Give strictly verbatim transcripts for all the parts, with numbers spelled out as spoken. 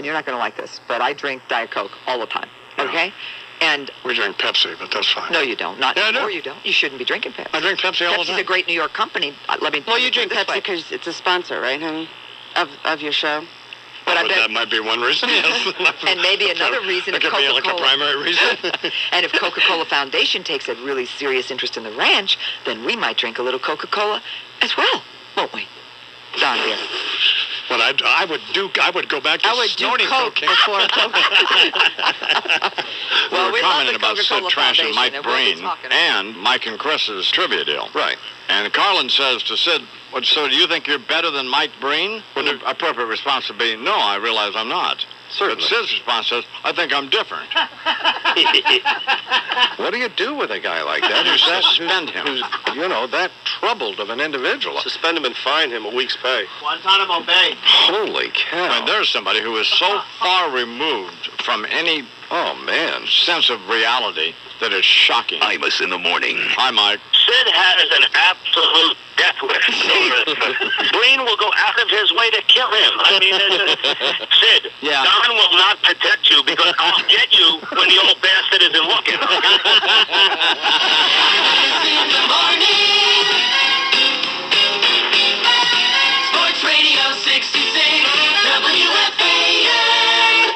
and you're not going to like this, but I drink Diet Coke all the time, okay? And we drink Pepsi, but that's fine. No, you don't. Not yeah, anymore, do. you don't. You shouldn't be drinking Pepsi. I drink Pepsi all Pepsi's the time. a great New York company. Uh, let me well, you drink Pepsi because it's a sponsor, right, honey, of, of your show? But, well, I bet, that might be one reason, yes. And maybe another reason that if could be Coca-Cola... like a primary reason. And if Coca-Cola Foundation takes a really serious interest in the ranch, then we might drink a little Coca-Cola as well, won't we? Don, dear. Well, I, I would do. I would go back to I would snorting do Coke cocaine. before Coke. Well, we were we love the commenting about Sid Coca-Cola Trash and Foundation, Mike and we'll be Breen talking. and Mike and Chris's trivia deal. Right. And Carlin says to Sid, well, so do you think you're better than Mike Breen? Well, the appropriate response would be, no, I realize I'm not. Certainly. But Sid's response says, I think I'm different. What do you do with a guy like that? You Who's that? suspend him. Who's, you know, that troubled of an individual. Suspend him and fine him a week's pay. Guantanamo Bay. Holy cow. I mean, there's somebody who is so far removed from any Oh, man. sense of reality that is shocking. Imus in the morning. Hi, Mike. Sid has an absolute death wish. Breen will go out of his way to kill him. I mean, uh, Sid, Yeah. Don will not protect you because I'll get you when the old bastard isn't looking. In the morning. Sports Radio sixty-six, W F A M.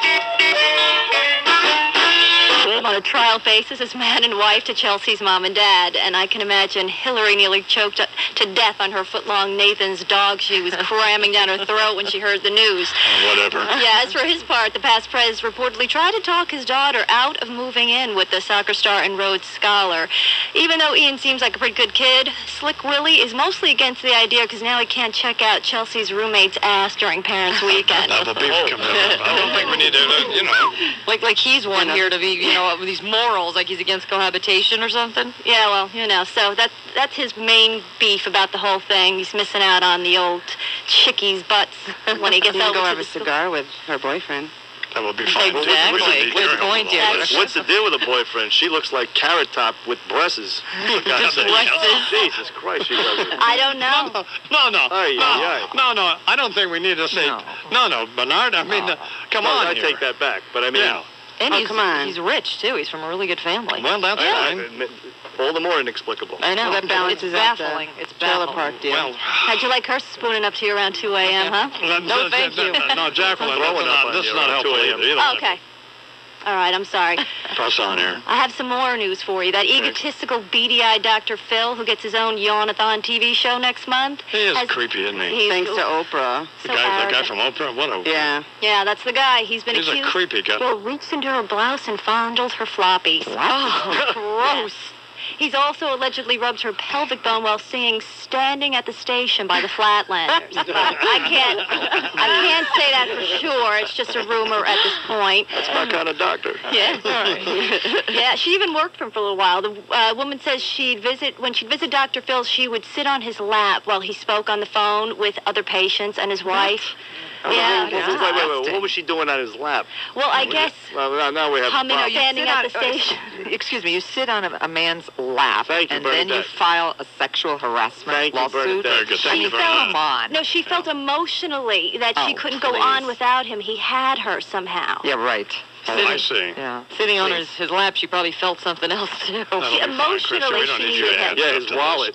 On a trial basis as man and wife to Chelsea's mom and dad, and I can imagine Hillary nearly choked to death on her foot-long Nathan's dog she was cramming down her throat when she heard the news. Oh, whatever. Yeah, as for his part, the past prez reportedly tried to talk his daughter out of moving in with the soccer star and Rhodes Scholar. Even though Ian seems like a pretty good kid, Slick Willie is mostly against the idea because now he can't check out Chelsea's roommate's ass during Parents' Weekend. Now the beef comes up. I don't think we need to, uh, you know. Like, like he's one here to be, you know, with these morals, like he's against cohabitation or something. Yeah, well, you know, so that's that's his main beef about the whole thing. He's missing out on the old chickie's butts when he gets He can over go to have the a school. cigar with her boyfriend. That would be fine. Exactly. Well, we should be Good hearing point, all yeah. this. What's the deal with a boyfriend? She looks like Carrot Top with breasts. God's sake. Jesus Christ, she doesn't. I don't know. No, no, Aye, no, aye, aye. no, no. I don't think we need to say. No. No, no, Bernard. I mean, uh, come No, on I here. take that back. But I mean, Yeah. And Oh, he's, come on. he's rich, too. He's from a really good family. Well, that's I- fine. I- all the more inexplicable. I know. Well, that balances it's out baffling. the It's trailer baffling. park deal. Well, How'd you like her spooning up to you around two a.m., huh? No, thank you. No, Jacqueline, Throwing this is up not, on this you is not around helpful two a either. m. Either Okay. All right, I'm sorry. Press on here. I have some more news for you. That egotistical, beady-eyed Doctor Phil, who gets his own Yawnathon T V show next month. He is has- creepy, isn't he? He's, Thanks to Oprah. The so guy, the guy arrogant. from Oprah? What a... Yeah. Yeah, that's the guy. He's been He's a accused. creepy guy. Well, reached into her blouse and fondled her floppies. Oh, gross. He's also allegedly rubbed her pelvic bone while singing "Standing at the Station" by the Flatlanders. I can't, I can't say that for sure. It's just a rumor at this point. That's my kind of doctor. Yeah, yeah. She even worked for him for a little while. The uh, woman says she'd visit when she'd visit Doctor Phil. She would sit on his lap while he spoke on the phone with other patients and his wife. Yeah. Wait, wait, wait, wait. What was she doing on his lap? Well, I guess Well, now, now we have a humming or problem. standing sit at on- the station. Excuse me, you sit on a, a man's lap, Thank you, and then you Bernadette. file a sexual harassment Thank you, lawsuit. Bernadette. Very good. I Thank mean, you very come much. on. No, she felt emotionally that she Oh, couldn't go please. on without him. He had her somehow. Yeah, right. Oh, I see. Yeah. Sitting on his, his lap, she probably felt something else, too. That'll be fine, Christian. Emotionally, We don't she need you to needed add him. Yeah, stuff his to wallet.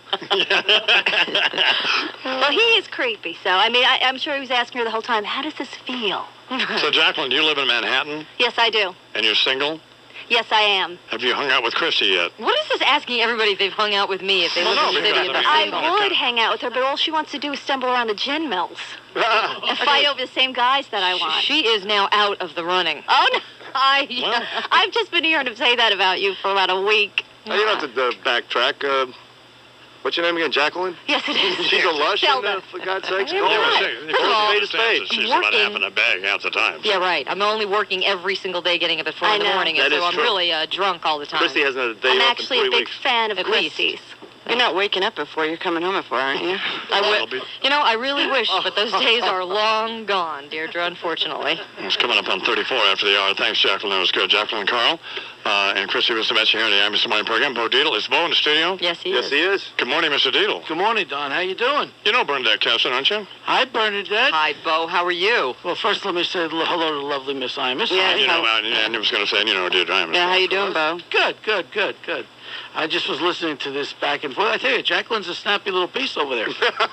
Well, he is creepy. So, I mean, I, I'm sure he was asking her the whole time, how does this feel? this. So, Jacqueline, do you live in Manhattan, Yes, I do. and you're single? Yes, I am. Have you hung out with Christy yet? What is this asking everybody if they've hung out with me, if they Well, live no, in the city because and they're I mean- single? I would hang out with her, but all she wants to do is stumble around the gin mills and fight over the same guys that I want. She is now out of the running. Oh, no. I, Well. I've just been hearing him say that about you for about a week. Oh, you don't have to uh, backtrack. Uh, what's your name again, Jacqueline? Yes, it is. She's a lush, and, Zelda. uh, for God's sakes. Yeah, Go Yeah, on. well, right. see, First of all, Christy understands that she's about working- half in a bag half the time. Yeah, right. I'm only working every single day getting up at four I in the know. morning, That and so is I'm true. really uh, drunk all the time. Christy hasn't had a day I'm off in actually three a big weeks. fan of At least. Christie's. You're not waking up before you're coming home at four, aren't you? I I'll wi- be- You know, I really wish, but those days are long gone, Deirdre, unfortunately. It's coming up on thirty-four after the hour. Thanks, Jacqueline. That was good. Jacqueline and Carl. Uh, and Christy was the match here in the Imus Morning program. Bo Deedle. Is Bo in the studio? Yes, he Yes, is. he is. Good morning, Mister Deedle. Good morning, Don. How you doing? You know Bernadette Castro, don't you? Hi, Bernadette. Hi, Bo. How are you? Well, first let me say hello to lovely Miss Imus. Yeah, You know, how- I, and I was going to say, you know, dear Imus. Yeah, how you doing, Bo? Good, good, good, good. I just was listening to this back and forth. I tell you, Jacqueline's a snappy little piece over there.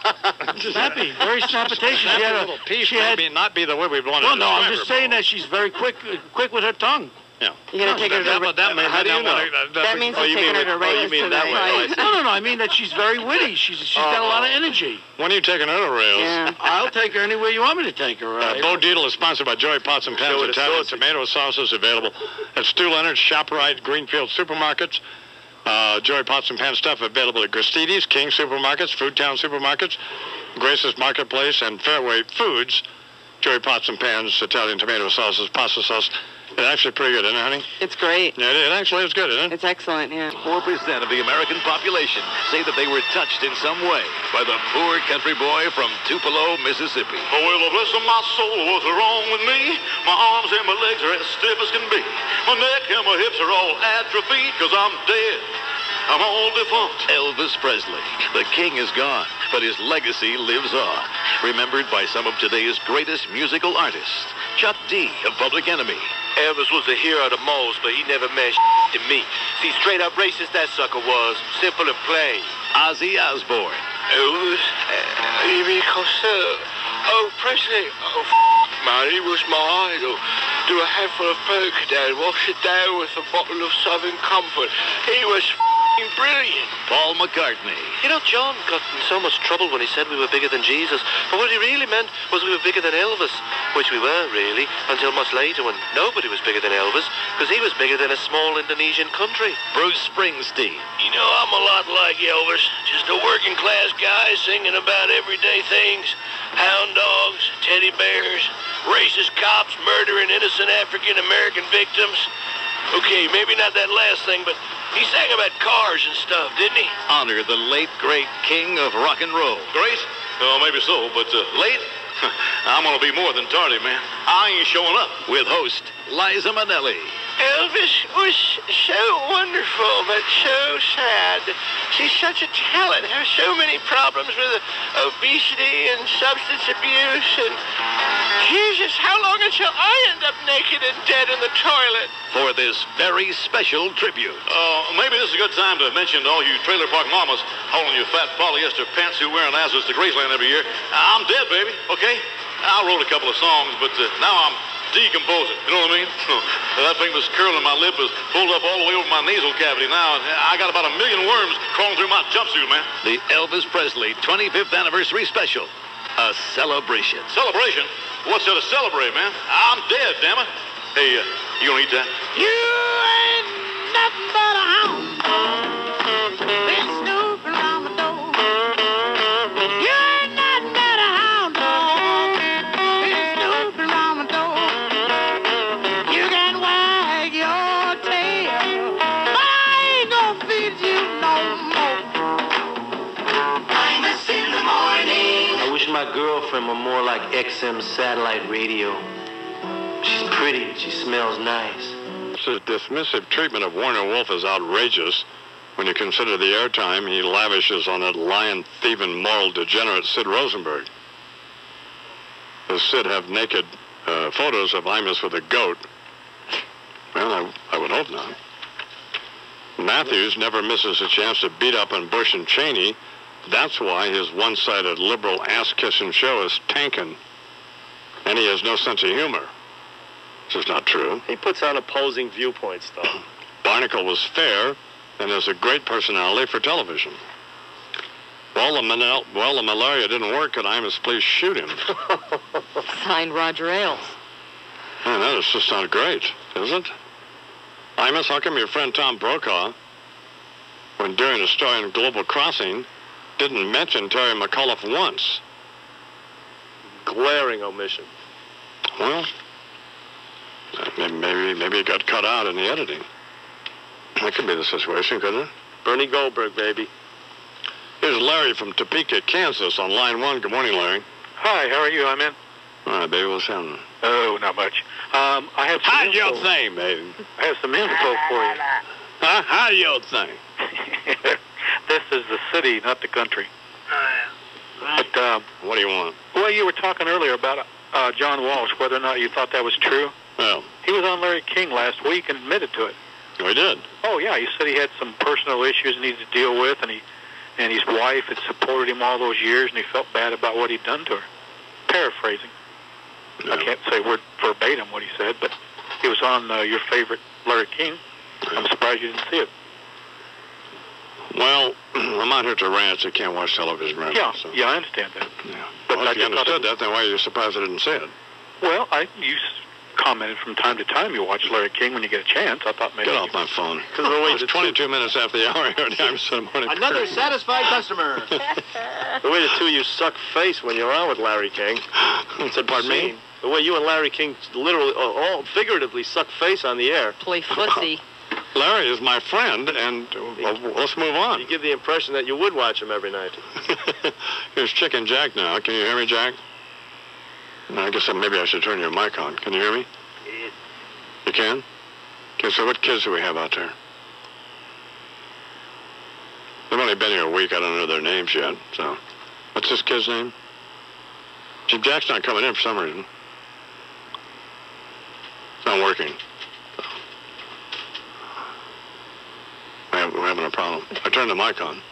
Snappy, very snappitacious. She had a little piece she had, maybe not be the way we wanted well, to no, I'm describe just her, saying Bo. that she's very quick, uh, quick with her tongue. Yeah. You gonna No, take her that, to... that, that, may- How do that, you know? that, that, That means Oh, he's you taking mean her to with- oh, you races mean that tonight. way. Oh, I see. No, no, no. I mean that she's very witty. She's she's got a lot of energy. When are you taking her to rails? Yeah. I'll take her anywhere you want me to take her. Uh, Uh, Bo Deedle is sponsored by Joey Pots and Pans. Show it a Italian sausage. tomato sauces available at Stu Leonard's, ShopRite, Greenfield supermarkets. Uh, Joey Pots and Pans stuff available at Gristides, King supermarkets, Foodtown supermarkets, Grace's Marketplace, and Fairway Foods. Joey Pots and Pans, Italian tomato sauces, pasta sauce. It's actually pretty good, isn't it, honey? It's great. Yeah, it, it actually is good, isn't it? It's excellent, yeah. Four percent of the American population say that they were touched in some way by the poor country boy from Tupelo, Mississippi. Oh, well, bless my soul, what's wrong with me? My arms and my legs are as stiff as can be. My neck and my hips are all atrophied, cause I'm dead. I'm all defunct. Elvis Presley. The king is gone, but his legacy lives on. Remembered by some of today's greatest musical artists. Chuck D of Public Enemy. Elvis was a hero to most, but he never meant to me. See, straight up racist that sucker was. Simple and plain. Ozzy Osbourne. Elvis, uh, you mean Costello? Oh, Presley. Oh, f man, he was my idol. Do a handful of polka dad, wash it down with a bottle of Southern Comfort. He was f***ing brilliant. Paul McCartney. You know, John got in so much trouble when he said we were bigger than Jesus. But what he really meant was we were bigger than Elvis, which we weren't really, until much later when nobody was bigger than Elvis, because he was bigger than a small Indonesian country. Bruce Springsteen. You know, I'm a lot like Elvis. Just a working class guy singing about everyday things. Hound dogs, teddy bears, racist cops murdering innocent African-American victims. Okay, maybe not that last thing, but he sang about cars and stuff, didn't he? Honor the late, great king of rock and roll. Great? Oh, maybe so, but uh, late? I'm gonna be more than tardy, man. I ain't showing up. With host Liza Minnelli. Elvis was so wonderful, but so sad. She's such a talent. Has so many problems with obesity and substance abuse. And Jesus, how long until I end up naked and dead in the toilet? For this very special tribute. Uh, maybe this is a good time to mention to all you trailer park mamas hauling your fat polyester pantsuit wearing asses to Graceland every year. I'm dead, baby, okay? I wrote a couple of songs, but uh, now I'm decomposing. You know what I mean? That thing that's curling my lip is pulled up all the way over my nasal cavity now. I got about a million worms crawling through my jumpsuit, man. The Elvis Presley twenty-fifth Anniversary Special. A celebration. Celebration? What's there to celebrate, man? I'm dead, damn it. Hey, uh, you gonna eat that? You ain't nothing but a hound. Been snooping around my door. You ain't nothing but a hound dog. Been snooping around my door. You can wag your tail, but I ain't gonna feed you no more. Imus in the morning. I wish my girlfriend were more like X M satellite radio. She's pretty. She smells nice. This dismissive treatment of Warner Wolf is outrageous when you consider the airtime he lavishes on that lion-thieving moral degenerate Sid Rosenberg. Does Sid have naked uh, photos of Imus with a goat? Well, I, I would hope not. Matthews never misses a chance to beat up on Bush and Cheney. That's why his one-sided liberal ass-kissing show is tanking. And he has no sense of humor. This is not true. He puts on opposing viewpoints, though. Barnacle was fair and has a great personality for television. Well, the, manel- well, the malaria didn't work at Imus. Please shoot him. Signed Roger Ailes. Man, that is just not great, is it? Imus, how come your friend Tom Brokaw, when doing a story on Global Crossing, didn't mention Terry McAuliffe once? Glaring omission. Well, maybe, maybe, maybe it got cut out in the editing. That could be the situation, couldn't it? Bernie Goldberg, baby. Here's Larry from Topeka, Kansas on line one. Good morning, Larry. Hi, how are you? I'm in. All right, baby, what's happening? Oh, not much. Um, I have some How info. you think, baby? I have some info for you. Huh? How you think? This is the city, not the country. But, um, what do you want? Well, you were talking earlier about uh, John Walsh, whether or not you thought that was true. Well, he was on Larry King last week and admitted to it. Oh, he did? Oh, yeah. He said he had some personal issues he needed to deal with, and he and his wife had supported him all those years, and he felt bad about what he'd done to her. Paraphrasing. No. I can't say word verbatim what he said, but he was on uh, your favorite Larry King. I'm surprised you didn't see it. Well, I'm out here at the ranch. I can't watch television right Yeah, now. So. yeah, I understand that. Yeah. But Well, I if you just thought understood it- that, then why are you surprised I didn't say it? Well, I you s- commented from time to time you watch Larry King when you get a chance. I thought maybe Get you- off my phone. Because the way It's twenty-two minutes after the hour here at the Imus in the morning. Another satisfied customer. The way the two of you suck face when you're on with Larry King. Said, pardon me? The way you and Larry King literally, uh, all figuratively suck face on the air. Play footsie. Larry is my friend, and uh, let's move on. You give the impression that you would watch him every night. Here's Chicken Jack now. Can you hear me, Jack? No, I guess maybe I should turn your mic on. Can you hear me? You can? Okay, so what kids do we have out there? They've only been here a week. I don't know their names yet. So, what's this kid's name? Jim Jack's not coming in for some reason. It's not working. I have, we're having a problem. I turned the mic on.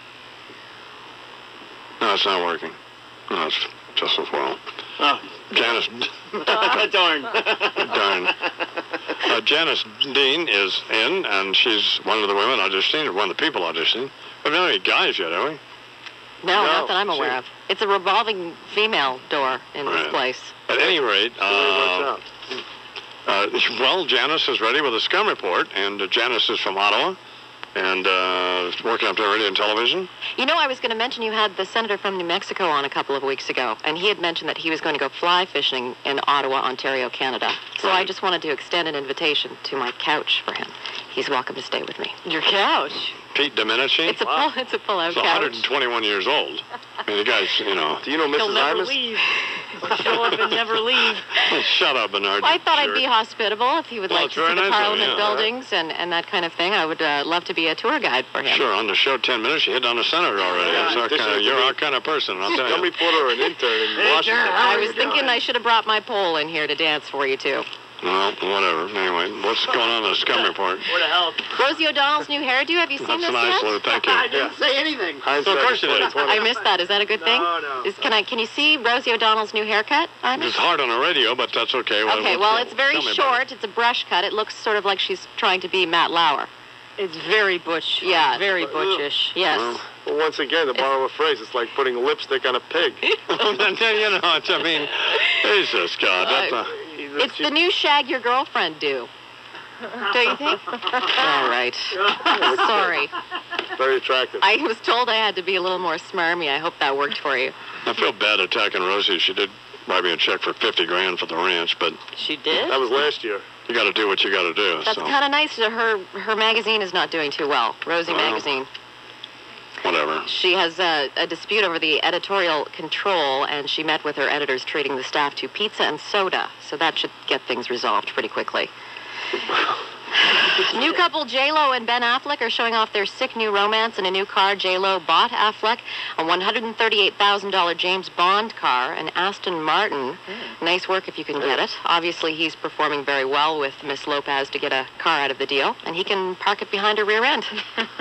No, it's not working. No, it's just as well. Oh. Janice. Darn. Darn. Uh, Janice Dean is in, and she's one of the women auditioning, or one of the people auditioning. We haven't had any guys yet, have we? No, No, not that I'm aware she- of. It's a revolving female door in Right. this place. At any rate, uh, uh, well, Janice is ready with a scum report, and uh, Janice is from Ottawa, and uh, working up there radio and television. You know, I was going to mention you had the senator from New Mexico on a couple of weeks ago, and he had mentioned that he was going to go fly fishing in Ottawa, Ontario, Canada. So I just wanted to extend an invitation to my couch for him. He's welcome to stay with me. Your couch? Pete Domenici. It's a pull, it's a pull-out He's couch. one hundred twenty-one years old. I mean, the guy's, you know. Do you know He'll never leave. Show up and never leave. Shut up, Bernard. Well, I thought jerk. I'd be hospitable if he would Well, like it's to see very the nice of you, Parliament yeah. buildings and, and that kind of thing. I would uh, love to be a tour guide for him. Sure, on the show, ten minutes, you hit on the senator already. Yeah, That's our this kind of, is you're the- our kind of person, I'll tell Scum you. reporter or an intern in Washington. I was thinking I should have brought my pole in here to dance for you, too. Well, whatever. Anyway, what's going on in the scum report? What the hell? Rosie O'Donnell's new hairdo, have you seen That's this nice, yet? Lou. Thank you. I didn't say anything. So of course you did. I missed that. Is that a good thing? No, no. Is, can I? Can you see Rosie O'Donnell's new haircut? Imus? It's hard on the radio, but that's okay. Okay, well, it's very tell me about short. It's a brush cut. It looks sort of like she's trying to be Matt Lauer. It's very butch. Yeah, Very butchish. Yes. Well, Well, once again, to borrow a phrase, it's like putting lipstick on a pig. you know, it's, I mean, Jesus, God. That's a, It's the new shag your girlfriend do. Don't you think? All right. Sorry. Very attractive. I was told I had to be a little more smarmy. I hope that worked for you. I feel bad attacking Rosie. She did write me a check for fifty grand for the ranch, but She did? That was last year. you got to do what you got to do. That's so kind of nice. Her her magazine is not doing too well. Rosie Well. Magazine. whatever. She has a, a dispute over the editorial control, and she met with her editors treating the staff to pizza and soda. So that should get things resolved pretty quickly. New couple J-Lo and Ben Affleck are showing off their sick new romance in a new car. J-Lo bought Affleck a one hundred thirty-eight thousand dollars James Bond car, an Aston Martin. Nice work if you can get it. Obviously, he's performing very well with Miss Lopez to get a car out of the deal, and he can park it behind her rear end.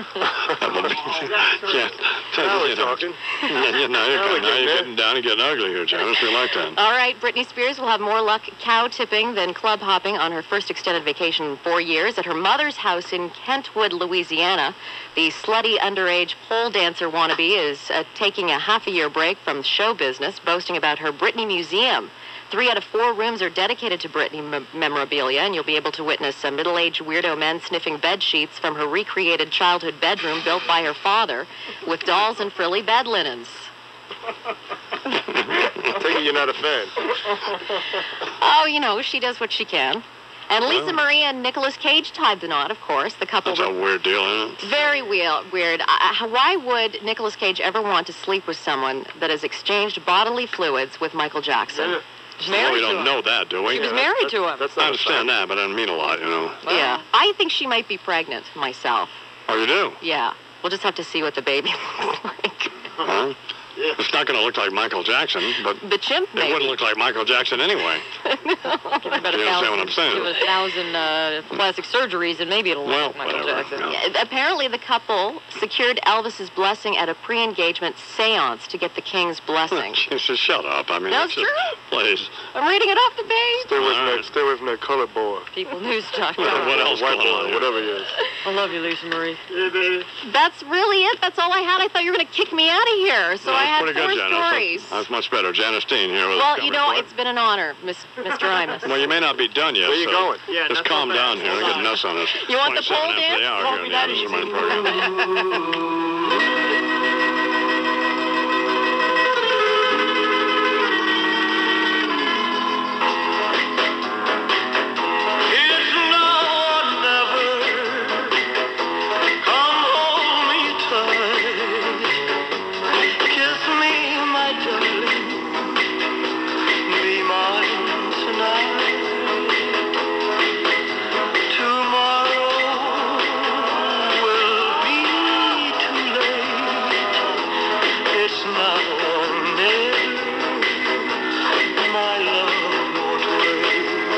Yeah. Now we're you know. talking. Yeah, you know, you're, Now we're now you're getting getting down and getting ugly here, Janice. We like that. All right, Britney Spears will have more luck cow tipping than club hopping on her first extended vacation in four years at her mother's house in Kentwood, Louisiana. The slutty underage pole dancer wannabe is uh, taking a half a year break from show business, boasting about her Britney Museum. Three out of four rooms are dedicated to Britney mem- memorabilia, and you'll be able to witness a middle-aged weirdo men sniffing bed sheets from her recreated childhood bedroom built by her father with dolls and frilly bed linens. I take it you're not a fan. Oh, you know, she does what she can. And Lisa Well. Marie and Nicolas Cage tied the knot, of course. The couple That's a were weird deal, isn't it? very weird. weird. Uh, why would Nicolas Cage ever want to sleep with someone that has exchanged bodily fluids with Michael Jackson? He's Well, married we to don't him. know that, do we? She was married to him. I understand that, but it doesn't mean a lot, you know. Yeah. I think she might be pregnant myself. Oh, you do? Yeah. We'll just have to see what the baby looks like. Huh? It's not going to look like Michael Jackson, but The chimp, it maybe. wouldn't look like Michael Jackson anyway. Give it about a You understand thousand, what I'm saying? give it a thousand uh, plastic surgeries, and maybe it'll look Well, like Michael whatever, Jackson. yeah. Yeah, apparently, the couple secured Elvis's blessing at a pre-engagement seance to get the king's blessing. Jesus, shut up. I mean, That's it's just- true. Please. I'm reading it off the page. Stay away from that, stay away from that color boy. People News dot com. What else White going on boy, here? whatever he is. I love you, Lisa Marie. Yeah, baby. That's really it. That's all I had. I thought you were going to kick me out of here, so No, I it's had pretty four good, Janice. stories. That's, that's much better. Janice Dean here with Well, the you cover know, report. it's been an honor, Miss, Mister Imus. Well, you may not be done yet. Where you so going? Yeah, just that's calm not down bad. here. I Hold get on. nuts on this. You want the twenty-seven pole after dance? the hour Won't here be in that the easy. Imus program. It's now or never. Come hold me tight. Kiss me, my darling. Be mine tonight. Tomorrow will be too late. It's now or never. My love won't wait.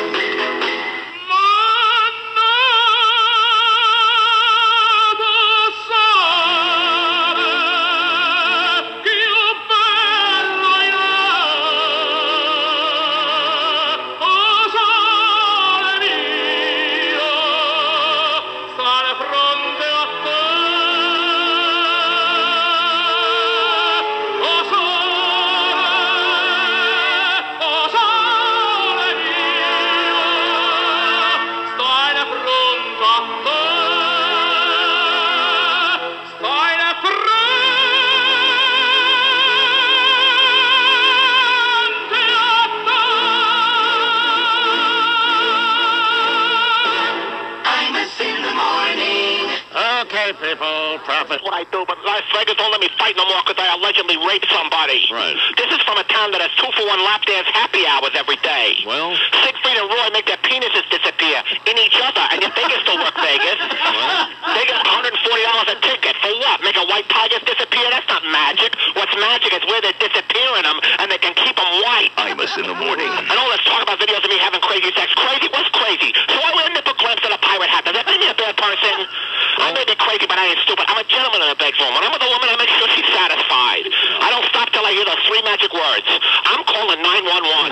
Imus in the morning. Okay, people, profit. What I do, but Las Vegas don't let me fight no more because I allegedly raped somebody. Right. This is from a town that has two for one lap dance happy hours every day. Well, Siegfried and Roy make their penises disappear in each other, and you think it's to work, Vegas? They get one hundred forty dollars a ticket. For what? Make a white tigers disappear? That's not magic. What's magic is where they're disappearing them, and they can keep them white. Imus in the morning. And all this talk about videos of me having crazy sex. Crazy? What's crazy? So I wear nipple clamps and a pirate hat. Does that make me a bad person? I may be crazy, but I ain't stupid. I'm a gentleman in the bedroom. When I'm with a woman, I make sure she's satisfied. I don't stop till I hear those three magic words. I'm calling nine one one.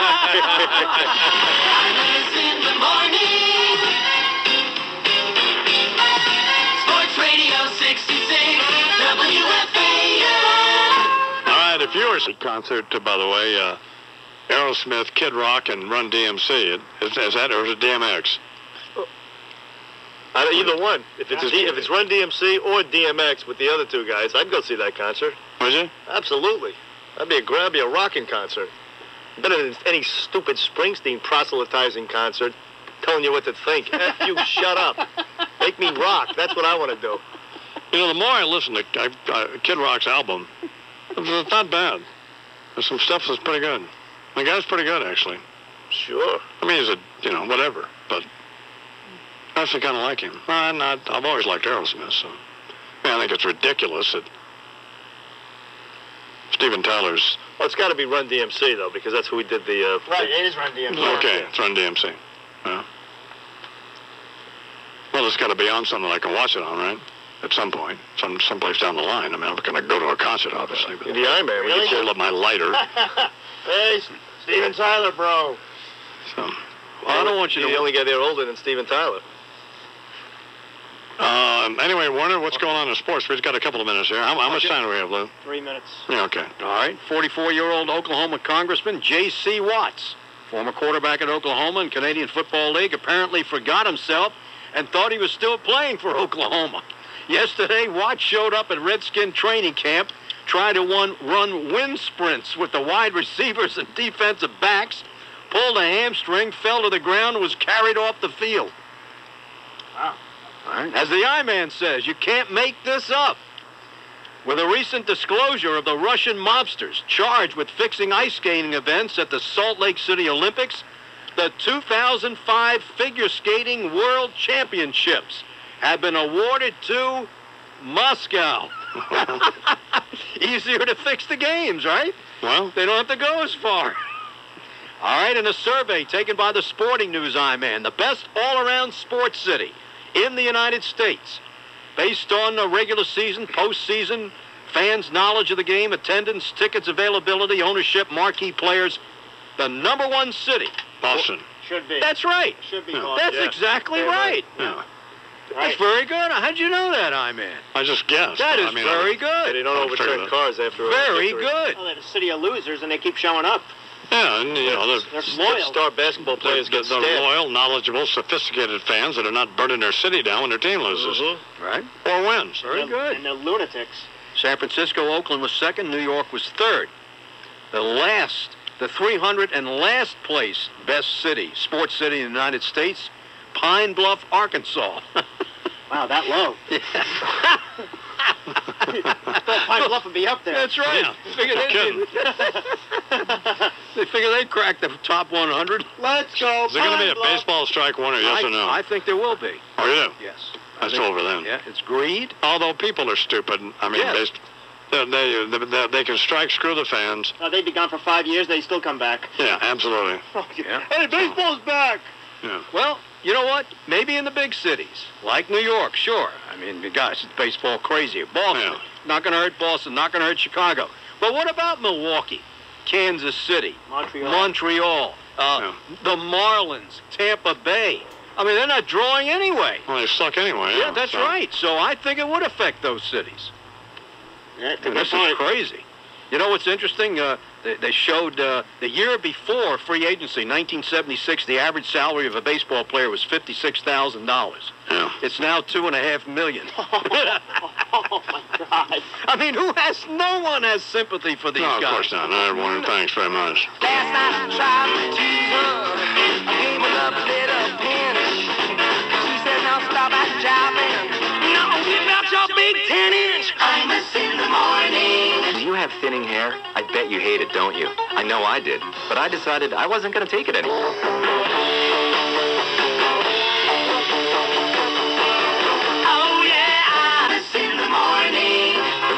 Imus in the morning. Sports Radio sixty-six, W F A M. all right, if you were at a concert, uh, by the way, uh, Aerosmith, Kid Rock, and Run D M C, it, is, is that or is it D M X? Uh, either one. If it's D, if it's Run D M C or D M X with the other two guys, I'd go see that concert. Was it? Absolutely. That'd be a that'd be a rocking concert. Better than any stupid Springsteen proselytizing concert telling you what to think. F you, shut up. Make me rock. That's what I want to do. You know, the more I listen to uh, uh, Kid Rock's album, it's not bad. There's some stuff that's pretty good. The guy's pretty good, actually. Sure. I mean, he's a, you know, whatever, but I actually kind of like him. I'm not, I've always liked Aerosmith, so. Yeah, I think it's ridiculous that Steven Tyler's... Well, it's got to be Run D M C, though, because that's who we did the... Uh, Right, it is Run D M C. Okay, it's Run D M C. Yeah. Well, it's got to be on something I can watch it on, right? At some point, some someplace down the line. I mean, I'm not going to go to a concert, obviously. But the Iron Man. Really? Hold up my lighter. Hey, Steven Tyler, bro. So, well, I don't want you to... The only guy there older than Steven Tyler. Um, anyway, Warner, what's going on in sports? We've got a couple of minutes here. How, how much time do we have, Lou? Three minutes. Yeah, okay. All right, forty-four-year-old Oklahoma Congressman J C Watts, former quarterback at Oklahoma and Canadian Football League, apparently forgot himself and thought he was still playing for Oklahoma. Yesterday, Watts showed up at Redskin training camp, tried to one, run wind sprints with the wide receivers and defensive backs. pulled a hamstring, fell to the ground, and was carried off the field. Wow. All right. As the I-Man says, you can't make this up. With a recent disclosure of the Russian mobsters charged with fixing ice skating events at the Salt Lake City Olympics, the two thousand five Figure Skating World Championships have been awarded to Moscow. Easier to fix the games, right? Well, they don't have to go as far. All right, in a survey taken by the Sporting News I-Man, the best all-around sports city in the United States, based on the regular season, postseason, fans' knowledge of the game, attendance, tickets availability, ownership, marquee players, the number one city. Boston. Should be. That's right. Should be. Yeah. Boston. That's exactly Yeah, right. Yeah. That's very good. How'd you know that, I-Man? I just guessed. That is I mean, very I, good. They don't I'll overturn figure that. cars after a Very victory. good. Well, they're the city of losers, and they keep showing up. Yeah, and, you know, they're, They're loyal. Star basketball they're, players they're, get they're stabbed. loyal, knowledgeable, sophisticated fans that are not burning their city down when their team loses. Mhm. Right. Or wins. Very And- good. And they're lunatics. San Francisco, Oakland was second. New York was third. The last, the three hundred and last place best city, sports city in the United States, Pine Bluff, Arkansas. Wow, that low. I thought Pine Bluff would be up there. That's right. Yeah. Figure No they, they figure they cracked the top one hundred. Let's go. Is there going to be a Pine Bluff. baseball strike winner, yes I, or no? I think there will be. Oh, you do? Yes. That's I think- over then. Yeah, it's greed. Although people are stupid. I mean, Yes. they, they, they, they, they can strike, screw the fans. Oh, they'd be gone for five years. They still come back. Yeah, absolutely. Yeah. Hey, baseball's back. Yeah. Well, you know what? Maybe in the big cities, like New York, sure. I mean, gosh, it's baseball crazy. Boston, Yeah. not going to hurt Boston, not going to hurt Chicago. But what about Milwaukee, Kansas City, Montreal. Montreal, uh, the Marlins, Tampa Bay? I mean, they're not drawing anyway. Well, they suck anyway. Yeah, that's so. right. So I think it would affect those cities. Yeah, And this is crazy. You know what's interesting? Uh, they, they showed uh, the year before free agency, nineteen seventy-six, the average salary of a baseball player was fifty-six thousand dollars. Yeah. It's now two and a half million. Oh, my God. I mean, who has? No one has sympathy for these No, of guys. course not. Not everyone. Thanks very much. Last night I tried to tease her. I gave her a little pinch. She said, now stop at jobbing. Now whip out your big ten inch. Imus in the morning. Do you have thinning hair? I bet you hate it, don't you? I know I did. But I decided I wasn't going to take it anymore. Oh, yeah, Imus in the morning.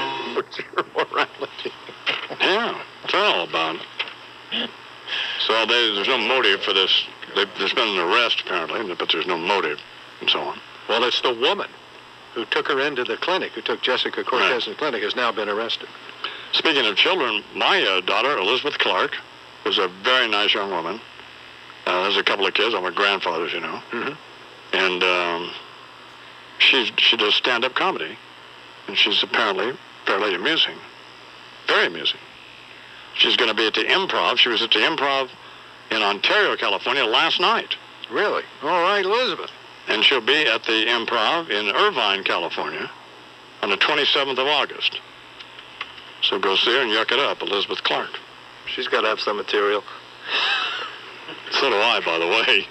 Yeah, that's all about it. So they, there's no motive for this. They, there's been an arrest, apparently, but there's no motive, and so on. Well, it's the woman who took her into the clinic, who took Jessica Cortez Right. in the clinic, has now been arrested. Speaking of children, my uh, daughter, Elizabeth Clark, was a very nice young woman. Uh, there's a couple of kids. I'm a grandfather, as you know. Mm-hmm. And um, she, she does stand-up comedy. And she's apparently fairly amusing. Very amusing. She's going to be at the Improv. She was at the Improv in Ontario, California last night. Really? All right, Elizabeth. And she'll be at the Improv in Irvine, California on the twenty-seventh of August. So go see her and yuck it up, Elizabeth Clark. She's got to have some material. So do I, by the way.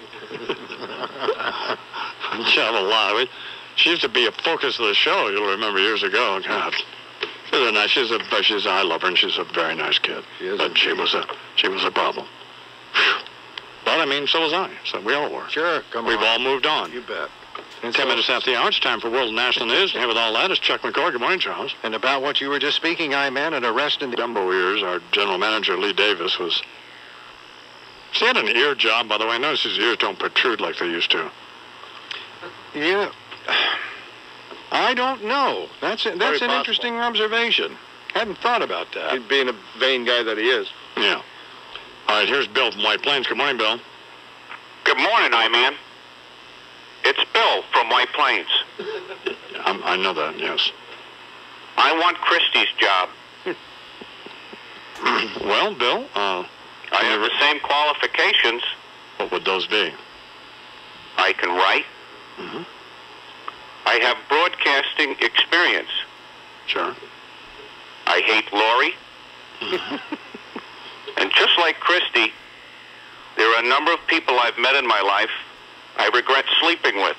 She have a lot. I mean, she used to be a focus of the show, you'll remember years ago. God. She's a nice, she's a, she's, I love her, and she's a very nice kid. She is But she was a, she was a problem. Whew. But, I mean, so was I. So we all were. Sure, come We've on. all moved on. You bet. And Ten minutes after the hour, it's time for World and National News. And here with all that is Chuck McCord. Good morning, Charles. And about what you were just speaking, I man, an arrest in the... Dumbo ears, our general manager, Lee Davis, was... He had an ear job, by the way. Notice his ears don't protrude like they used to. Yeah. I don't know. That's a, that's Very an possible. interesting observation. Hadn't thought about that. He'd being a vain guy that he is. Yeah. All right, here's Bill from White Plains. Good morning, Bill. Good morning, I-Man. It's Bill from White Plains. I, I know that, yes. I want Christie's job. Well, Bill, uh, I have the same qualifications. what would those be? I can write. Mm-hmm. I have broadcasting experience. Sure. I hate Lori. Mm-hmm. And just like Christie, There are a number of people I've met in my life I regret sleeping with.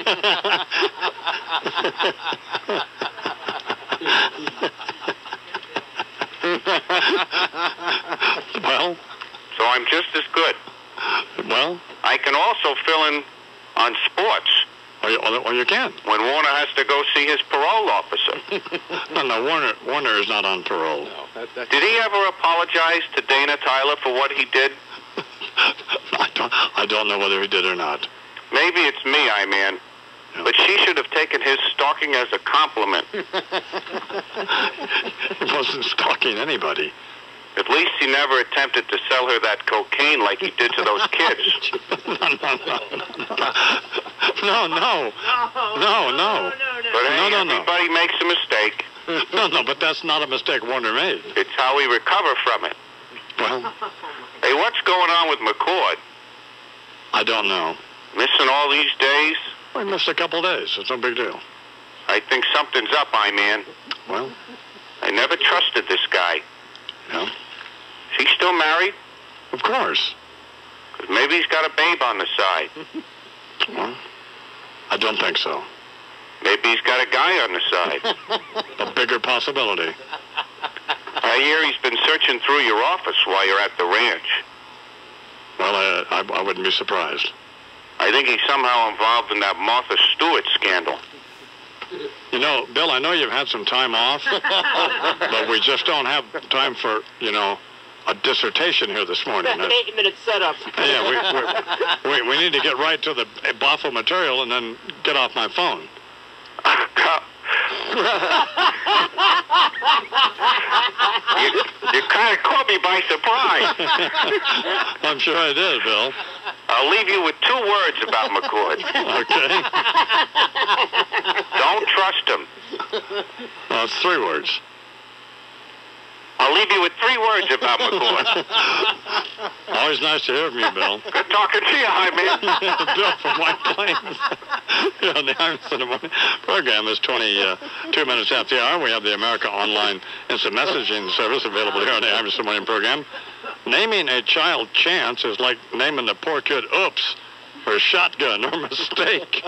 Well? So I'm just as good. Well? I can also fill in on sports. Or you, or you can. When Warner has to go see his parole officer. No, no, Warner, Warner is not on parole. No, that, that... Did he ever apologize to Dana Tyler for what he did? I don't, I don't know whether he did or not. Maybe it's me, I man. Yeah. But she should have taken his stalking as a compliment. He wasn't stalking anybody. At least he never attempted to sell her that cocaine like he did to those kids. no, no, no, no, no, no, no. But hey, no, no, no. everybody makes a mistake. No, no, but that's not a mistake Warner made. It's how we recover from it. Well, hey, what's going on with McCord? I don't know. Missing all these days? We missed a couple days. It's no big deal. I think something's up, I man. Well? I never trusted this guy. Yeah? Is he still married? Of course. 'Cause maybe he's got a babe on the side. Well, I don't think so. Maybe he's got a guy on the side. A bigger possibility. I hear he's been searching through your office while you're at the ranch. Well, uh, I, I wouldn't be surprised. I think he's somehow involved in that Martha Stewart scandal. You know, Bill, I know you've had some time off, but we just don't have time for, you know, a dissertation here this morning. An eight-minute setup. Yeah, we, we, we, we need to get right to the Boffo material and then get off my phone. you you kind of caught me by surprise. I'm sure I did, Bill. I'll leave you with two words about McCord. Okay. Don't trust him. Well, it's three words. I'll leave you with three words about McCord. Always nice to hear from you, Bill. Good talking to you, hi, man. Bill from White Plains. Yeah, on the Imus in the Morning program is twenty-two minutes after the hour. We have the America Online Instant Messaging Service available here on the Imus in the Morning program. Naming a child Chance is like naming the poor kid Oops or Shotgun or Mistake.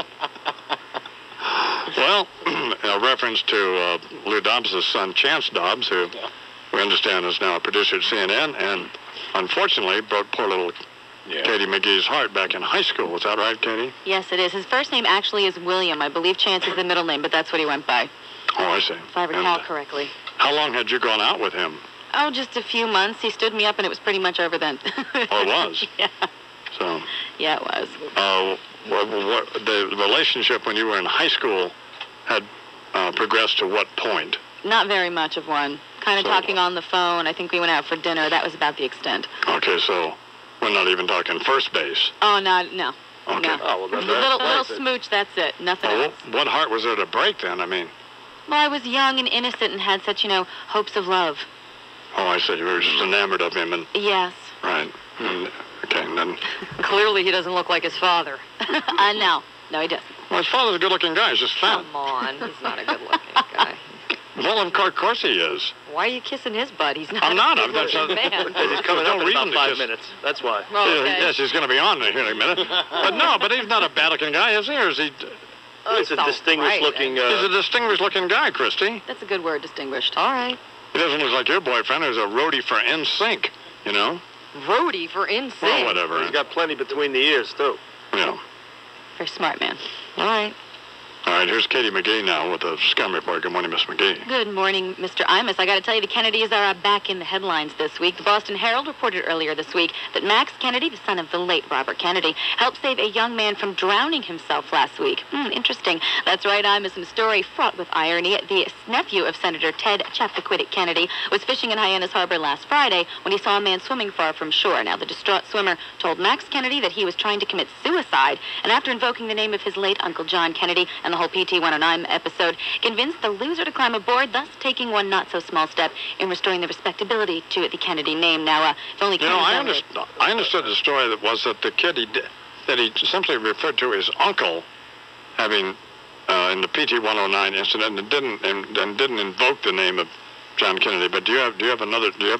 Well, a reference to uh, Lou Dobbs' son, Chance Dobbs, who we understand is now a producer at C N N, and unfortunately broke poor little yeah. Katie McGee's heart back in high school. Is that right, Katie? Yes, it is. His first name actually is William. I believe Chance is the middle name, but that's what he went by. Oh, I see. If I recall and correctly. How long had you gone out with him? Oh, just a few months. He stood me up, and it was pretty much over then. Oh, it was? Yeah. So. Yeah, it was. Uh, what, what, the relationship when you were in high school had uh, progressed to what point? Not very much of one. Kind of so, talking on the phone. I think we went out for dinner. That was about the extent. Okay, so we're not even talking first base. Oh, not, no. Okay. No. Oh, well, then a little, little smooch, that's it. Nothing well, else. What heart was there to break then? I mean. Well, I was young and innocent and had such, you know, hopes of love. Oh, I see. You were just enamored of him. And yes. Right. And, okay, and then. Clearly he doesn't look like his father. uh, no. No, he doesn't. Well, his father's a good-looking guy. He's just fat. Come on. He's not a good-looking guy. Well, of course he is. Why are you kissing his butt? He's not I'm not. I'm not not. man. He's coming up in about five minutes. That's why. Oh, okay. Yeah, yes, he's going to be on here in a minute. But no, but he's not a bad-looking guy, is he? Or is he? Oh, he's a distinguished-looking. Right. Uh... He's a distinguished-looking guy, Christy. That's a good word, distinguished. All right. He doesn't look like your boyfriend, who's a roadie for N Sync, you know? Roadie for N Sync. Well, whatever. He's got plenty between the ears, too. Yeah. Very smart man. All right. All right, here's Katie McGee now with a scum report. Good morning, Miss McGee. Good morning, Mister Imus. I got to tell you, the Kennedys are uh, back in the headlines this week. The Boston Herald reported earlier this week that Max Kennedy, the son of the late Robert Kennedy, helped save a young man from drowning himself last week. Hmm, interesting. That's right, Imus, in a story fraught with irony. The nephew of Senator Ted Chappaquiddick Kennedy was fishing in Hyannis Harbor last Friday when he saw a man swimming far from shore. Now, the distraught swimmer told Max Kennedy that he was trying to commit suicide, and after invoking the name of his late Uncle John Kennedy and the whole P T one oh nine episode, convinced the loser to climb aboard, thus taking one not-so-small step in restoring the respectability to the Kennedy name. Now, uh, if only you know, I, underst- I understood the story that was that the kid he did, that he simply referred to his uncle having uh, in the P T one oh nine incident and didn't and, and didn't invoke the name of John Kennedy. But do you have do you have another? Do you have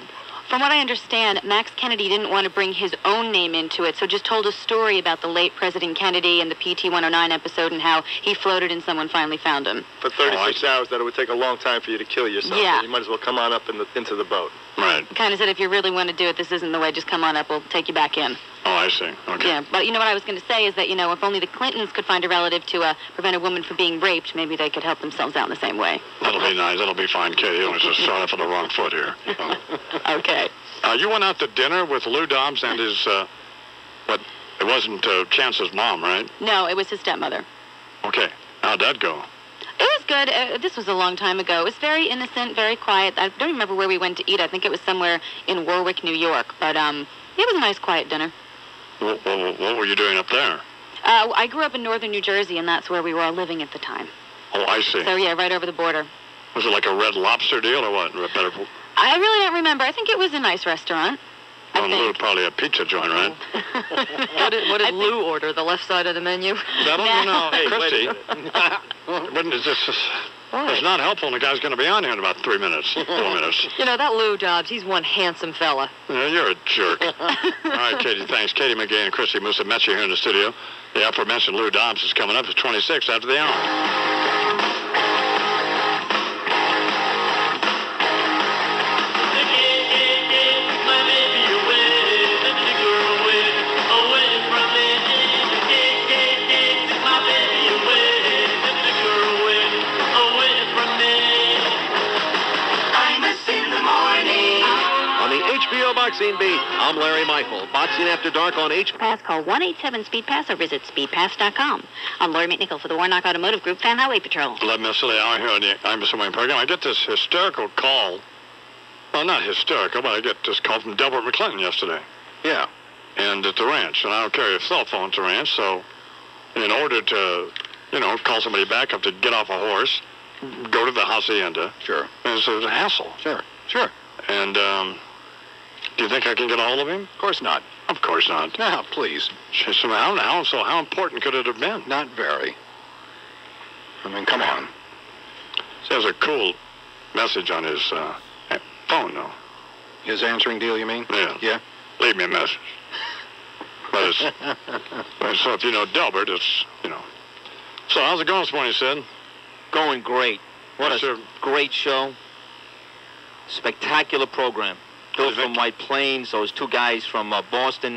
From what I understand, Max Kennedy didn't want to bring his own name into it, so just told a story about the late President Kennedy and the P T one oh nine episode and how he floated and someone finally found him. For thirty-six hours, that it would take a long time for you to kill yourself. Yeah. So you might as well come on up in the, into the boat. Right. Kind of said, if you really want to do it, this isn't the way, just come on up, we'll take you back in. Oh, I see. Okay. Yeah, but you know what I was going to say is that, you know, if only the Clintons could find a relative to uh, prevent a woman from being raped, maybe they could help themselves out in the same way. That'll be nice. That'll be fine, Katie. You don't just start off on the wrong foot here. So. Okay. Uh, you went out to dinner with Lou Dobbs and his, uh, but it wasn't uh, Chance's mom, right? No, it was his stepmother. Okay. How'd that go? It was good. Uh, this was a long time ago. It was very innocent, very quiet. I don't remember where we went to eat. I think it was somewhere in Warwick, New York. But um, it was a nice, quiet dinner. What, what, what were you doing up there? Uh, I grew up in northern New Jersey, and that's where we were all living at the time. Oh, I see. So, yeah, right over the border. Was it like a Red Lobster deal or what? Better... I really don't remember. I think it was a nice restaurant. Well, Lou, probably a pizza joint, right? What did, what did Lou order? The left side of the menu? That'll, you know, hey, Christy, wouldn't it just... It's not helpful, and the guy's going to be on here in about three minutes, four minutes. You know, that Lou Dobbs, he's one handsome fella. Yeah, you're a jerk. All right, Katie, thanks. Katie McGee and Christy Moose have met you here in the studio. The aforementioned Lou Dobbs is coming up at twenty-six after the hour. Boxing Beat. I'm Larry Michael. Boxing After Dark on H. Pass, call one eight seven speed pass or visit speed pass dot com. I'm Lori McNichol for the Warnock Automotive Group Fan Highway Patrol. eleven minutes to the hour here on the Imus Wayne program. I get this hysterical call. Well, not hysterical, but I get this call from Delbert McClinton yesterday. Yeah. And at the ranch. And I don't carry a cell phone at the ranch, so in order to, you know, call somebody back up to get off a horse, go to the hacienda. Sure. And it's a hassle. Sure. Sure. And, um... do you think I can get a hold of him? Of course not. Of course not. Now, please. So how, how, so how important could it have been? Not very. I mean, come on. He has a cool message on his uh, phone, though. His answering deal, you mean? Yeah. Yeah? Leave me a message. But it's, but so if you know Delbert, it's, you know. So how's it going this morning, Sid? Going great. What What's a your... great show. Spectacular program. Bill from White Plains, those two guys from uh, Boston.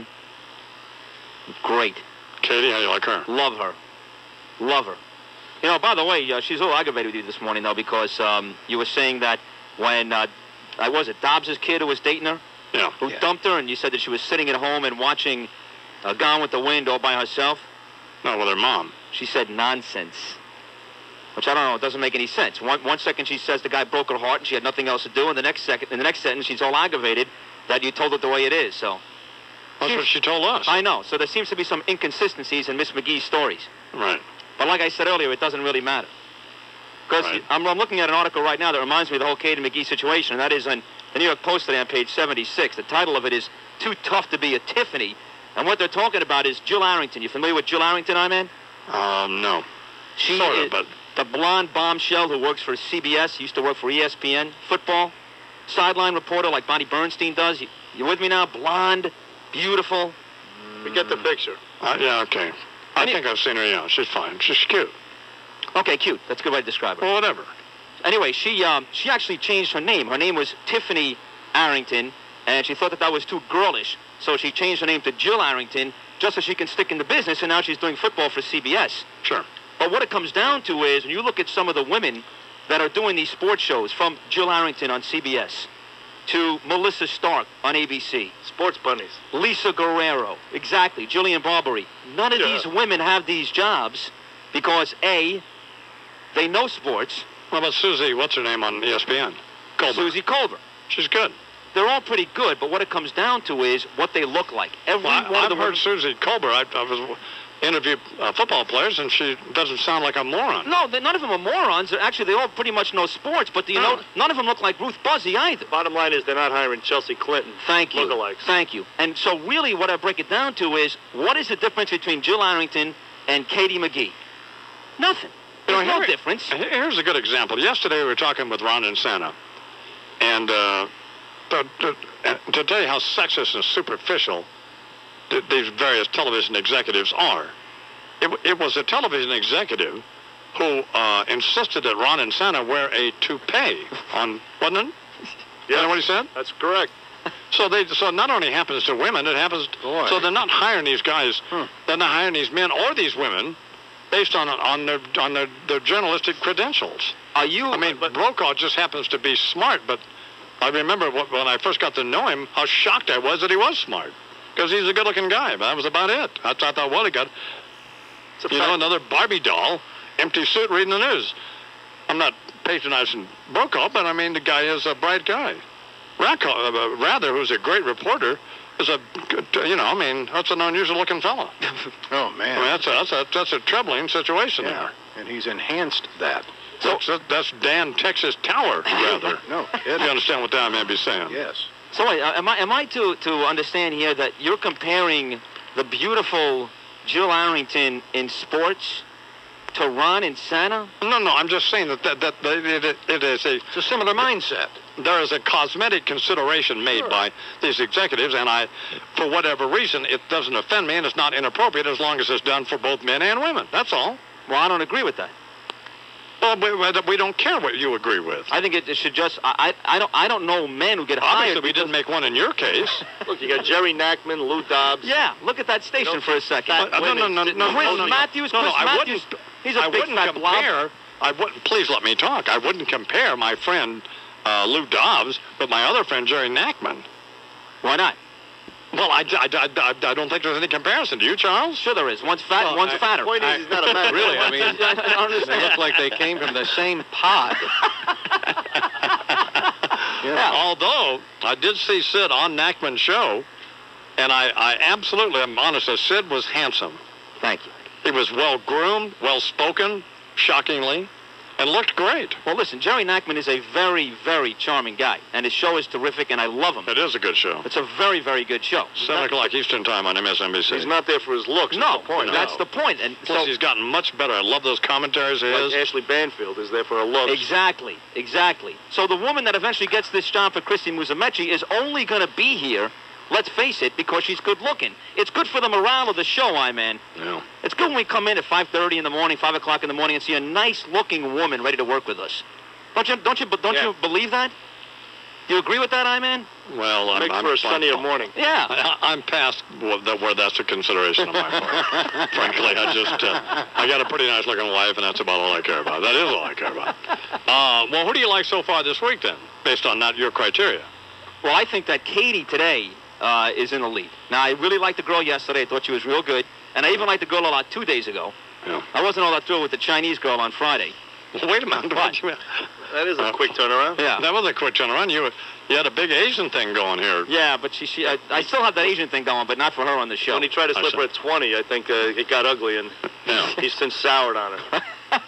Great. Katie, how you like her? Love her. Love her. You know, by the way, uh, she's a little aggravated with you this morning, though, because um, you were saying that when, uh, I was it, Dobbs' kid who was dating her? Yeah. Who yeah. dumped her, and you said that she was sitting at home and watching uh, Gone with the Wind all by herself? No, with her mom. She said nonsense. Which I don't know, it doesn't make any sense. One one second she says the guy broke her heart and she had nothing else to do, and the next second, in the next sentence she's all aggravated that you told it the way it is. So that's what she told us. I know. So there seems to be some inconsistencies in Miss McGee's stories. Right. But like I said earlier, it doesn't really matter. Because right. I'm, I'm looking at an article right now that reminds me of the whole Katie McGee situation, and that is on the New York Post today on page seventy-six. The title of it is "Too Tough to Be a Tiffany," and what they're talking about is Jill Arrington. You familiar with Jill Arrington, I man? Um, no. She sort is, of, but. The blonde bombshell who works for C B S, used to work for E S P N, football, sideline reporter like Bonnie Bernstein does. You, you with me now? Blonde, beautiful. We get the picture. Uh, yeah, okay. I Any, think I've seen her, yeah. She's fine. She's cute. Okay, cute. That's a good way to describe her. Well, whatever. Anyway, she um, she actually changed her name. Her name was Tiffany Arrington, and she thought that that was too girlish. So she changed her name to Jill Arrington just so she can stick in the business, and now she's doing football for C B S. Sure. But what it comes down to is, when you look at some of the women that are doing these sports shows, from Jill Arrington on C B S to Melissa Stark on A B C. Sports bunnies. Lisa Guerrero. Exactly. Jillian Barberie. None of yeah. these women have these jobs because, A, they know sports. What about Susie, what's her name on E S P N? Colbert. Susie Colbert. She's good. They're all pretty good, but what it comes down to is what they look like. Every well, one I, of I've the heard Susie Colbert. I, I was... interview uh, football players, and she doesn't sound like a moron. No, none of them are morons. Actually, they all pretty much know sports, but do you oh. know, none of them look like Ruth Buzzy either. Bottom line is they're not hiring Chelsea Clinton. Thank you. Lookalikes. Thank you. And so really what I break it down to is, what is the difference between Jill Arrington and Katie McGee? Nothing. There's you know, no here, difference. Here's a good example. Yesterday we were talking with Ron and Santa, and uh, to, to, to tell you how sexist and superficial th- these various television executives are. It, it was a television executive who uh, insisted that Ron and Santa wear a toupee on, wasn't it? Yeah, you know what he said? That's correct. So they, so it not only happens to women, it happens. Boy. So they're not hiring these guys. Hmm. They're not hiring these men or these women based on on their on their, their journalistic credentials. Are you? I mean, but Brokaw just happens to be smart, but I remember what, when I first got to know him, how shocked I was that he was smart, because he's a good-looking guy. But that was about it. I thought, well, he got, you know, another Barbie doll, empty suit, reading the news. I'm not patronizing Brokaw, but I mean, the guy is a bright guy. Rather, uh, Rather, who's a great reporter, is a, you know, I mean, that's an unusual-looking fellow. Oh, man. I mean, that's a, that's a, that's a troubling situation Yeah, there. and he's enhanced that. So that's, that's Dan Texas Tower, rather. No kidding. You understand what that may be saying? Yes. So wait, uh, am I am I to to understand here that you're comparing the beautiful Jill Arrington in sports to Ron and Santa? No, no, I'm just saying that that, that, that it, it, it is a It's a similar mindset. there is a cosmetic consideration made Sure. by these executives, and I, for whatever reason, it doesn't offend me, and it's not inappropriate as long as it's done for both men and women. That's all. Well, I don't agree with that. Well, we, we don't care what you agree with. I think it, it should just. I, I I don't I don't know men who get Obviously, hired. we didn't make one in your case. Look, you got Jerry Nackman, Lou Dobbs. Yeah, look at that station Don't for a second. fat Uh, no, no, no, no, no, Chris no, no, Matthews. No, no, Chris I Matthews. wouldn't. He's a I big wouldn't fat blob. compare. I wouldn't. Please let me talk. I wouldn't compare my friend uh, Lou Dobbs with my other friend Jerry Nackman. Why not? Well, I, I, I, I don't think there's any comparison. Do you, Charles? Sure there is. One's fat, Well, one's I- fatter. Point is, he's not a man. Really, I mean, I don't they understand. look like they came from the same pod. Yeah. Although, I did see Sid on Nackman's show, and I, I absolutely am honest that Sid was handsome. Thank you. He was well-groomed, well-spoken, shockingly, and looked great. Well, listen, Jerry Nackman is a very, very charming guy, and his show is terrific, and I love him. It is a good show. It's a very, very good show. seven o'clock Eastern Time on M S N B C. He's not there for his looks. No, That's the point. that's No. the point. And Plus, so, he's gotten much better. I love those commentaries of Like his. Ashley Banfield is there for her looks. exactly, exactly. So the woman that eventually gets this job for Christy Musumeci is only going to be here, let's face it, because she's good looking. It's good for the morale of the show, I man. Yeah. It's good when we come in at five thirty in the morning, five o'clock in the morning, and see a nice-looking woman ready to work with us. Don't you? Don't you? Don't Yeah. you believe that? You agree with that, I man? Well, I'm, Makes I'm for a I'm- sunnier morning. Yeah. I, I'm past where, that, where that's a consideration on my part. Frankly, I just, uh, I got a pretty nice looking wife, and that's about all I care about. That is all I care about. Uh, well, who do you like so far this week, then, based on not your criteria? Well, I think that Katie today uh, is in the lead. Now, I really liked the girl yesterday. I thought she was real good. And I even liked the girl a lot two days ago. Yeah. I wasn't all that thrilled with the Chinese girl on Friday. Wait a minute. What? That is a quick turnaround. Yeah. That was a quick turnaround. You, you had a big Asian thing going here. Yeah, but she, she I, I still have that Asian thing going, but not for her on the show. When he tried to I slip see. her at twenty, I think uh, it got ugly, and Yeah. he's since soured on her.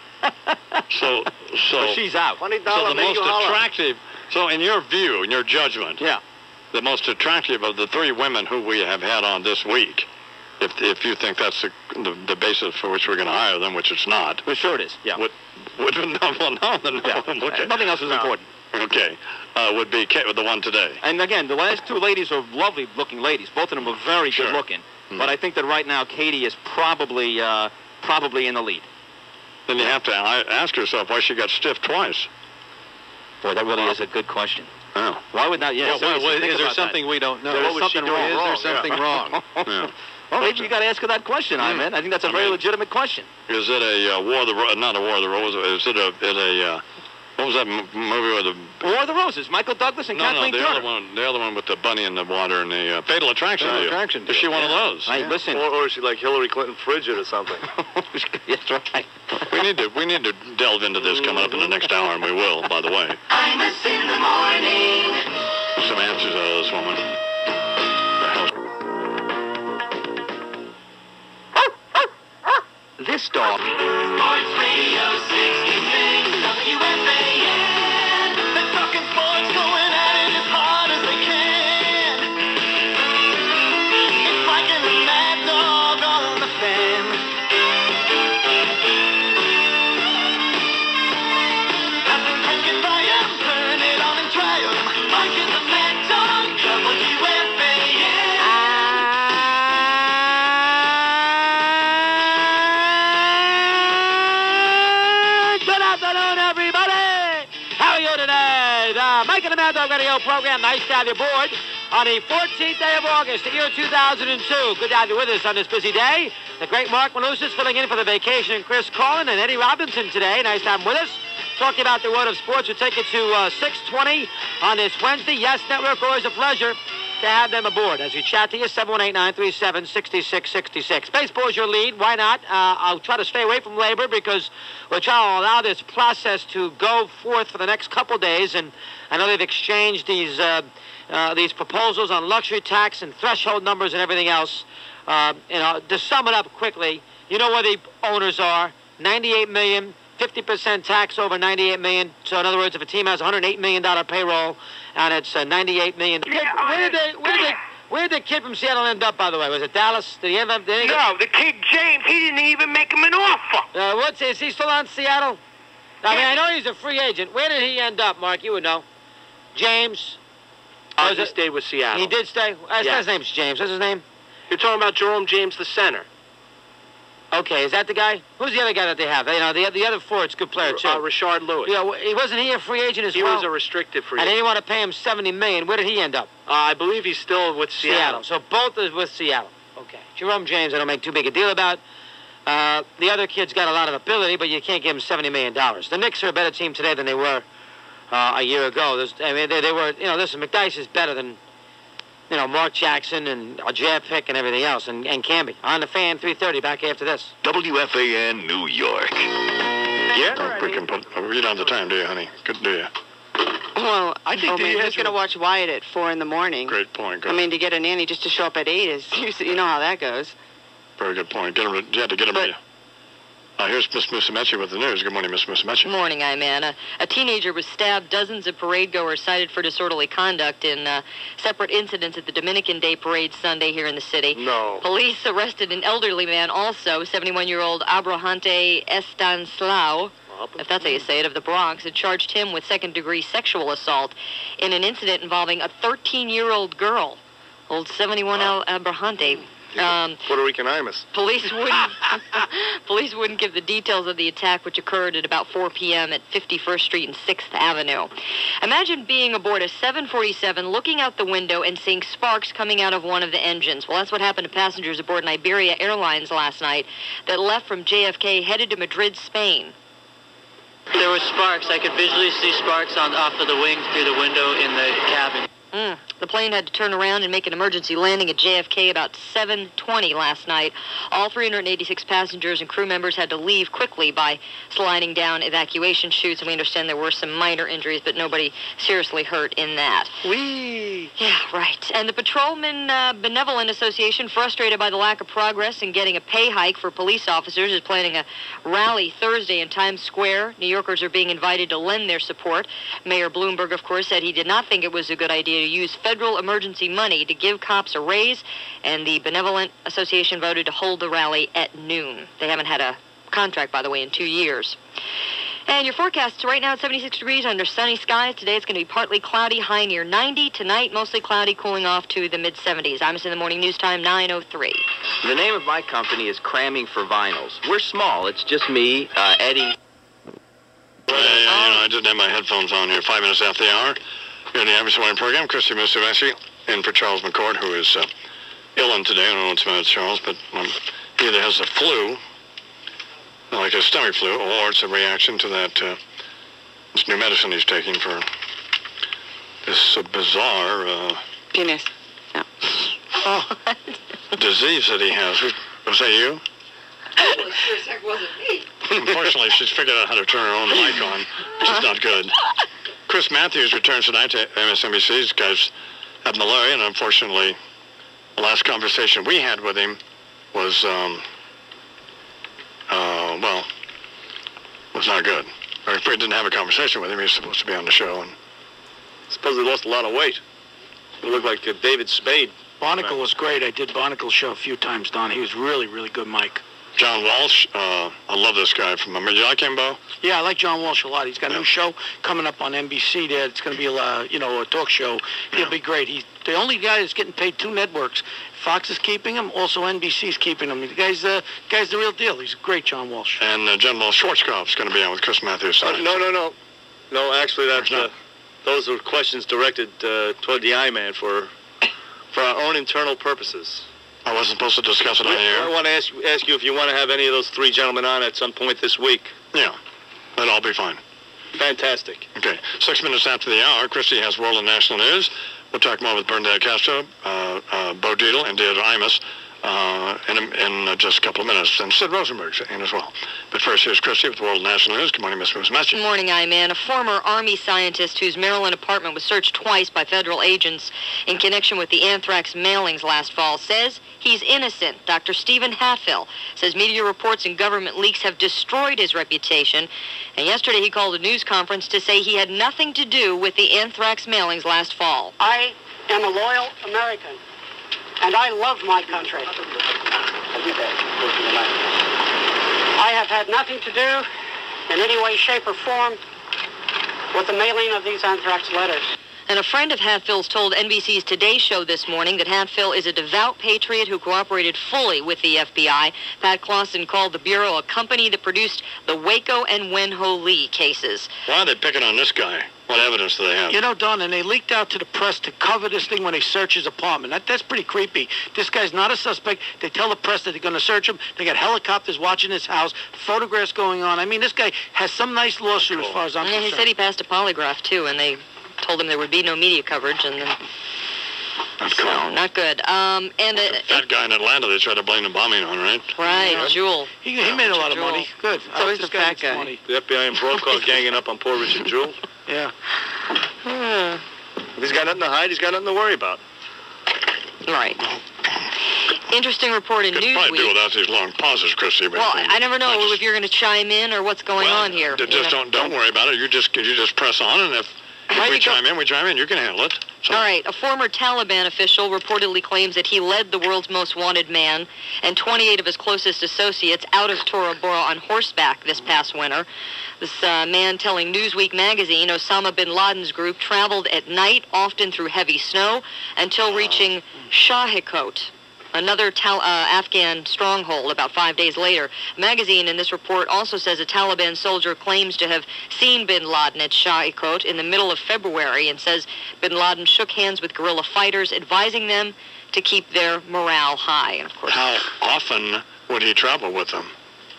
So, so, So she's out. Twenty so dollar the most attractive. So, in your view, in your judgment, Yeah. the most attractive of the three women who we have had on this week, if if you think that's the the, the basis for which we're going to hire them, which it's not, For sure it is. Yeah. would would no, well, no, then no, Yeah. okay, Nothing else is important. okay, uh, would be Kate, the one today. And again, the last two ladies are lovely-looking ladies. Both of them are very Sure. good-looking. Hmm. But I think that right now Katie is probably uh, probably in the lead. Then you have to a- ask yourself why she got stiff twice. Boy, that really is a good question. Oh. Why would not? Yeah. Well, seriously, well, think is there about something that. we don't know? There What is was she something doing? wrong. Is there something wrong? Yeah. Well, maybe you got to ask her that question, I man. I think that's a I very mean- legitimate question. Is it a uh, War of the Ro- not a War of the Roses? Is it a is a uh, what was that m- movie with the War of the Roses, Michael Douglas and no no Kathleen the Turner. other one the other one with the bunny in the water and the uh, Fatal Attraction? Fatal deal. Attraction Is she deal, one of yeah. those? Hey, listen. Or, or is she like Hillary Clinton frigid or something? That's right. We need to we need to delve into this coming up in the next hour, and we will. By the way, Imus in the morning. some answers out of this woman. The hell's- This dog. Sports Radio sixty-six, W F A N. They're talking sports, going at it as hard as they can. It's like a mad dog on the fan. Nothing can get by 'em. Turn it on and try 'em. Like it's a mad dog. uh, Mike and the Mad Dog Radio program. Nice to have you aboard on the fourteenth day of August, the year two thousand two. Good to have you with us on this busy day. The great Mark Malusis filling in for the vacation, and Chris Collin and Eddie Robinson today. Nice to have him with us. Talking about the world of sports, we'll take it to uh, six twenty on this Wednesday. Yes Network, always a pleasure to have them aboard. As we chat to you, seven one eight, nine three seven, six six six six. Baseball's your lead. Why not? Uh, I'll try to stay away from labor because we're trying to allow this process to go forth for the next couple days. And I know they've exchanged these uh, uh, these proposals on luxury tax and threshold numbers and everything else. Uh, you know, to sum it up quickly, you know where the owners are. ninety-eight million dollars. fifty percent tax over ninety-eight million dollars. So in other words, if a team has one hundred eight million dollars payroll and it's uh, ninety-eight million dollars. Yeah, where did they, where did they, where did the kid from Seattle end up, by the way? Was it Dallas? Did he end up? Did he No, the kid James, he didn't even make him an offer. Uh, what's is he still on Seattle? I mean, I know he's a free agent. Where did he end up, Mark? You would know. James. Uh, he stayed with Seattle. He did stay. Uh, Yeah. His name's James. What's his name? You're talking about Jerome James, the center. Okay, is that the guy? Who's the other guy that they have? You know, the the other four, it's a good player too. Uh, Richard Lewis. Yeah, well, he wasn't he a free agent as He well? was a restricted free And they agent. didn't want to pay him seventy million dollars. Where did he end up? Uh, I believe he's still with Seattle. So both is with Seattle. Okay. Jerome James, I don't make too big a deal about. Uh, the other kid's got a lot of ability, but you can't give him seventy million dollars. The Knicks are a better team today than they were uh, a year ago. There's, I mean, they, they were, you know, listen, McDyess is better than, you know, Mark Jackson and a J Pick and everything else, and, and Camby. On the Fan, three thirty, back after this. W F A N New York. Yeah, we can put, you don't have the time, do you, honey? Good, do you? Well, I think oh, the man, who's answer- going to watch Wyatt at four in the morning? Great point. Good. I mean, to get a nanny just to show up at eight is, you know how that goes. Very good point. Get him. To, you had to get him. But- to, uh, here's Miss Musumeci with the news. Good morning, Miss Musumeci. Morning, I'm Anna. A teenager was stabbed. Dozens of parade goers cited for disorderly conduct in uh, separate incidents at the Dominican Day Parade Sunday here in the city. No. Police arrested an elderly man also, seventy-one-year-old Abrahante Estancilao, if that's how you say it, of the Bronx, and charged him with second-degree sexual assault in an incident involving a thirteen-year-old girl. Old seventy-one El Abrahante. Um, Puerto Rican Imus. Police wouldn't police wouldn't give the details of the attack, which occurred at about four p.m. at fifty-first Street and sixth Avenue. Imagine being aboard a seven forty-seven, looking out the window and seeing sparks coming out of one of the engines. Well, that's what happened to passengers aboard an Iberia Airlines last night that left from J F K headed to Madrid, Spain. There were sparks. I could visually see sparks on off of the wing through the window in the cabin. Mm. The plane had to turn around and make an emergency landing at J F K about seven twenty last night. All three hundred eighty-six passengers and crew members had to leave quickly by sliding down evacuation chutes, and we understand there were some minor injuries, but nobody seriously hurt in that. Whee! Yeah, right. And the Patrolmen uh, Benevolent Association, frustrated by the lack of progress in getting a pay hike for police officers, is planning a rally Thursday in Times Square. New Yorkers are being invited to lend their support. Mayor Bloomberg, of course, said he did not think it was a good idea to use federal emergency money to give cops a raise, and the Benevolent Association voted to hold the rally at noon. They haven't had a contract, by the way, in two years. And your forecast right now at seventy-six degrees under sunny skies. Today it's going to be partly cloudy, high near ninety. Tonight, mostly cloudy, cooling off to the mid-seventies. I'm in the morning news time, nine oh three. The name of my company is Cramming for Vinyls. We're small. It's just me, uh, Eddie. Uh, yeah, you know, I didn't have my headphones on here. Five minutes after the hour. Here in the Average Morning Program, Christy Musumeci in for Charles McCord, who is uh, ill in today. I don't know what's the matter with Charles, but um, he either has the flu, like a stomach flu, or it's a reaction to that uh, this new medicine he's taking for this uh, bizarre uh, Penis. No. oh, disease that he has. Was that you? Well, sure as heck wasn't me. Unfortunately, she's figured out how to turn her own mic on, which is not good. Chris Matthews returns tonight to M S N B C. This guy's had malaria, and unfortunately, the last conversation we had with him was, um, uh, well, was not good. Or if we didn't have a conversation with him, he was supposed to be on the show. And Suppose he lost a lot of weight. He looked like uh, David Spade. Barnacle was great. I did Barnacle's show a few times, Don. He was really, really good, Mike. John Walsh, uh, I love this guy. From Do you like him, Bo? Yeah, I like John Walsh a lot. He's got a new show coming up on N B C there. It's going to be a, uh, you know, a talk show. He'll be great. He's the only guy that's getting paid two networks. Fox is keeping him. Also, N B C's keeping him. The guy's, uh, guy's the real deal. He's great, John Walsh. And uh, General Schwarzkopf is going to be on with Chris Matthews Uh, tonight. no, no, no. No, actually, that's... Uh, those are questions directed uh, toward the I-Man for for our own internal purposes. I wasn't supposed to discuss it on the air. I want to ask, ask you if you want to have any of those three gentlemen on at some point this week. Yeah, that'll all be fine. Fantastic. Okay, six minutes after the hour, Christy has world and national news. We'll talk more with Bernadette Castro, uh, uh, Bo Dietl, and Deirdre Imus uh, in, in uh, just a couple of minutes. And Sid Rosenberg's in as well. But first, here's Christy with world and national news. Good morning, Miss Moose Matthew. Good morning, I-Man. A former Army scientist whose Maryland apartment was searched twice by federal agents in connection with the anthrax mailings last fall says he's innocent. Doctor Stephen Hatfill says media reports and government leaks have destroyed his reputation. And yesterday he called a news conference to say he had nothing to do with the anthrax mailings last fall. I am a loyal American, and I love my country. I have had nothing to do in any way, shape, or form with the mailing of these anthrax letters. And a friend of Hatfill's told N B C's Today Show this morning that Hatfill is a devout patriot who cooperated fully with the F B I. Pat Clausen called the Bureau a company that produced the Waco and Wenho Lee cases. Why are they picking on this guy? What evidence do they have? You know, Don, and they leaked out to the press to cover this thing when they search his apartment. That, that's pretty creepy. This guy's not a suspect. They tell the press that they're going to search him. They got helicopters watching his house, photographs going on. I mean, this guy has some nice lawsuit as far as I'm Yeah, concerned. he said he passed a polygraph, too, and they told him there would be no media coverage, and then... Not so, cool. not good. Um, and uh, That guy in Atlanta they tried to blame the bombing on, right? Right, Yeah. Jewel. He, he made a lot of Jewel. money. Good. So I is hope the this fat makes guy. money. The F B I and Brokaw ganging up on poor Richard Jewell. Yeah. If he's got nothing to hide, he's got nothing to worry about. Right. Interesting report in Could probably do Newsweek. without these long pauses, Christy. But Well, I never know if you're going to chime in or what's going on here. d- you just know? don't don't worry about it. You just you just press on, and if Why we you go- chime in, we chime in. You can handle it. So, All right, a former Taliban official reportedly claims that he led the world's most wanted man and twenty-eight of his closest associates out of Tora Bora on horseback this past winter. This uh, man telling Newsweek magazine Osama bin Laden's group traveled at night, often through heavy snow, until reaching Shahikot, another Tal- uh, Afghan stronghold, about five days later. Magazine in this report also says a Taliban soldier claims to have seen bin Laden at Shahikot in the middle of February and says bin Laden shook hands with guerrilla fighters, advising them to keep their morale high. And of course, how often would he travel with them?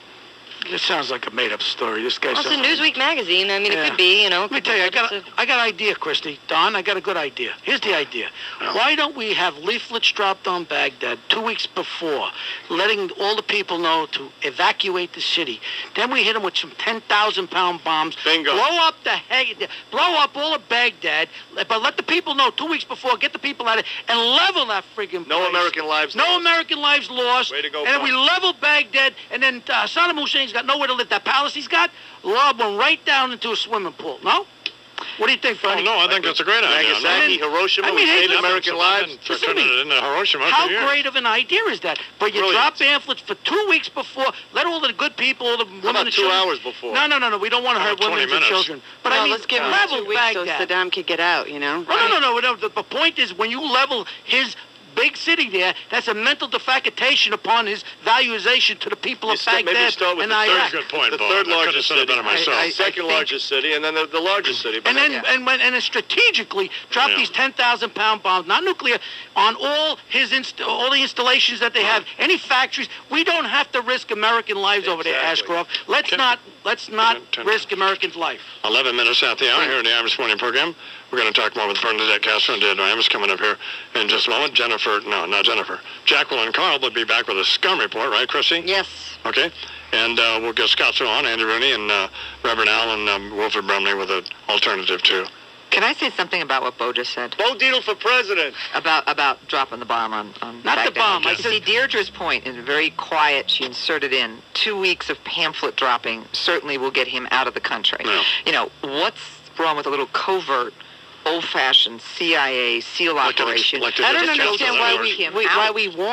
This sounds like a made-up story. This guy well, it's a sounds... Newsweek magazine. I mean, Yeah. it could be, you know. Let me tell you, I got, a, I got an idea, Christy. Don, I got a good idea. Here's the idea. Why don't we have leaflets dropped on Baghdad two weeks before, letting all the people know to evacuate the city? Then we hit them with some ten thousand pound bombs. Bingo. Blow up the he- blow up all of Baghdad, but let the people know two weeks before, get the people out of it, and level that friggin' No place. American lives No lost. American lives lost. Way to go, And then we Bob. level Baghdad, and then uh, Saddam Hussein's got nowhere to live. That palace he's got, lob one right down into a swimming pool. No? What do you think, Oh, Freddie? no, I think that's a great idea. Nagasaki, Hiroshima, I mean, we hey, saved listen, American lives. For Listen to turning me. it into Hiroshima How for years. great of an idea is that? But you Brilliant. drop pamphlets for two weeks before. Let all the good people, all the women about and two children. hours before? No, no, no, no. We don't want to How hurt about women twenty and minutes? children. But no, I mean, let's give him level two weeks so Baghdad. Saddam could get out, you know? No, no, no, no. no. The, the point is, when you level his big city there, that's a mental defecation upon his valuation to the people You of start- maybe Baghdad start with and the third Iraq. Good point, The Bob. third I could have largest said it city. better myself. I- I- Second think- largest city, and then the, the largest city. But And then, yeah. and when, and then strategically drop Yeah. these ten thousand pound bombs, not nuclear, on all his inst- all the installations that they have, any factories. We don't have to risk American lives over there, Exactly. Ashcroft. Let's Ten- not let's not ten- ten- risk Americans' life. eleven minutes at the hour here in the Imus Morning Program. We're going to talk more with Bernadette Castro and Deirdre Imus coming up here in just a moment. Jennifer, no, not Jennifer. Jacqueline and Carl will be back with a scum report, right, Chrissy? yes. Okay. And uh, we'll get Scottsville on, Andy Rooney and uh, Reverend Al and um, Wilfred Brumley with an alternative, too. Can I say something about what Bo just said? Bo Dietl for president. About about dropping the bomb on, on Not the Baghdad. bomb, I You said- see, Deirdre's point is very quiet. She inserted in two weeks of pamphlet dropping certainly will get him out of the country. Yeah. You know, what's wrong with a little covert, old-fashioned C I A SEAL Like an ex- operation? like the I don't different understand council why that we, him we out. why we warned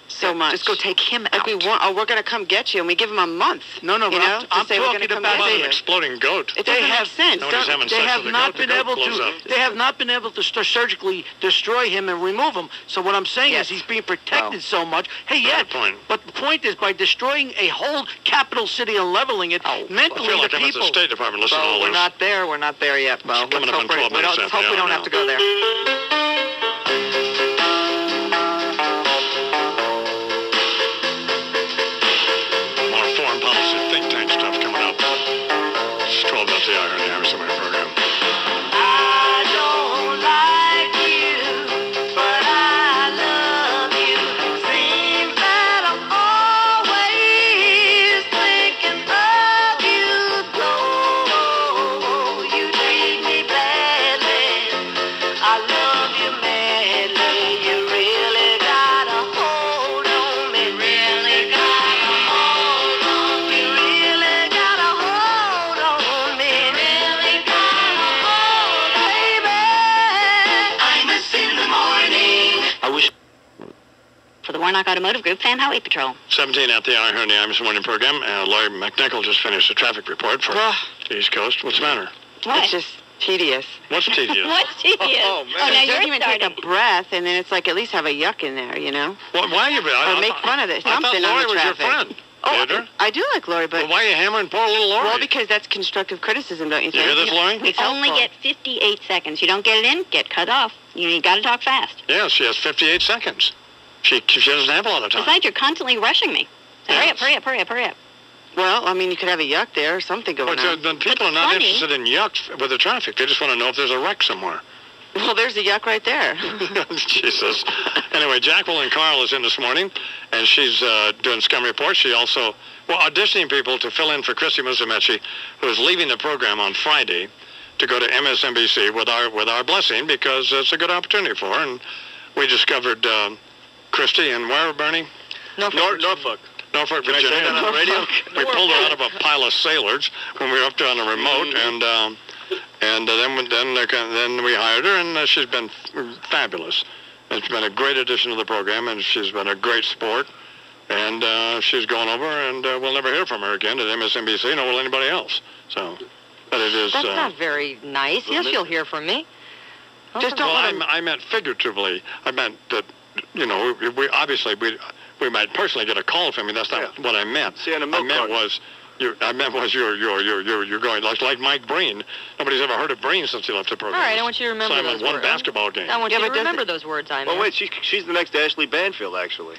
so much. Just go take him like out. we want. Oh, we're gonna come get you, and we give him a month. No, no, you but know, I'm, to I'm say we're talking gonna come about get An you. exploding goat. It They doesn't have make sense. Nobody's Don't- having They sex have with a not goat, the been goat able blows to. up. They have not been able to st- surgically destroy him and remove him. So what I'm saying Yes. is he's being protected so much. Hey, yeah. point. But the point is, by destroying a whole capital city and leveling it, I mentally feel like the I'm at the people. State Department. Listen to Bo, all we're this. not there. We're not there yet, Bo. It's coming Let's up in hope, we're- twelve we minutes don't, after hope the we don't hour have to go there. More foreign policy think tank stuff coming up. It's twelve minutes the hour in the Imus Morning program. I don't like you, but I love you. Seems that I'm always thinking of you. Though you treat me badly, I love you madly. You really got a hold on me. Really got a hold on me. You really got a hold on me. Really got a hold, baby. Imus in the morning. I wish. For the Warnock Automotive Group Fan Highway Patrol. seventeen at the hour here in the Imus Morning program. Uh, Larry McNichol just finished the traffic report for Ugh. the East Coast. What's the matter? What? It's just tedious. What's tedious? What's tedious? Oh, man. Oh, now You don't you're even starting. take a breath, and then it's like at least have a yuck in there, you know? Well, why are you? I, Or I make thought- fun of it. I thought Something on Lori the was your traffic. friend. Oh, Theodore? I do like Lori, but Well, why are you hammering poor little Lori? well, because that's constructive criticism, don't you You think? hear this, Lori? We It's only helpful. get fifty-eight seconds. You don't get it in, get cut off. You, you got to talk fast. Yeah, she has fifty-eight seconds. She she doesn't have a lot of time. Besides, you're constantly rushing me. So hurry up, Yes. hurry up, hurry up, hurry up. Well, I mean, you could have a yuck there or something going But uh, on. then people are But not funny. interested in yucks with the traffic. They just want to know if there's a wreck somewhere. Well, there's a yuck right there. Jesus. Anyway, Jacqueline Carl is in this morning, and she's uh, doing Scum Report. She also, well, auditioning people to fill in for Christy Musumeci, who is leaving the program on Friday to go to M S N B C with our with our blessing, because it's a good opportunity for her. And we discovered uh, Christy in where, Bernie? Norfolk. Nor- Norfolk. Norfolk, Can I say Virginia. that on the radio? We pulled her out of a pile of sailors when we were up there on the remote, and um, and uh, then then uh, then we hired her, and uh, she's been f- fabulous. It's been a great addition to the program, and she's been a great sport. And uh, she's going over, and uh, we'll never hear from her again at M S N B C, nor will anybody else. So, but it is. That's uh, not very nice. Yes, you'll hear from me. Just well, I, I meant figuratively. I meant that, you know, we, we obviously we we might personally get a call from you. That's not what I meant. See you in a I milk meant carton. was. You, I meant was you're you're you're you're you're going like like Mike Breen. Nobody's ever heard of Breen since he left the program. All right, I want you to remember Simon those won words. basketball game. I want Yeah, you to but does remember it- those words I Well, meant. wait, she, she's the next Ashley Banfield, actually.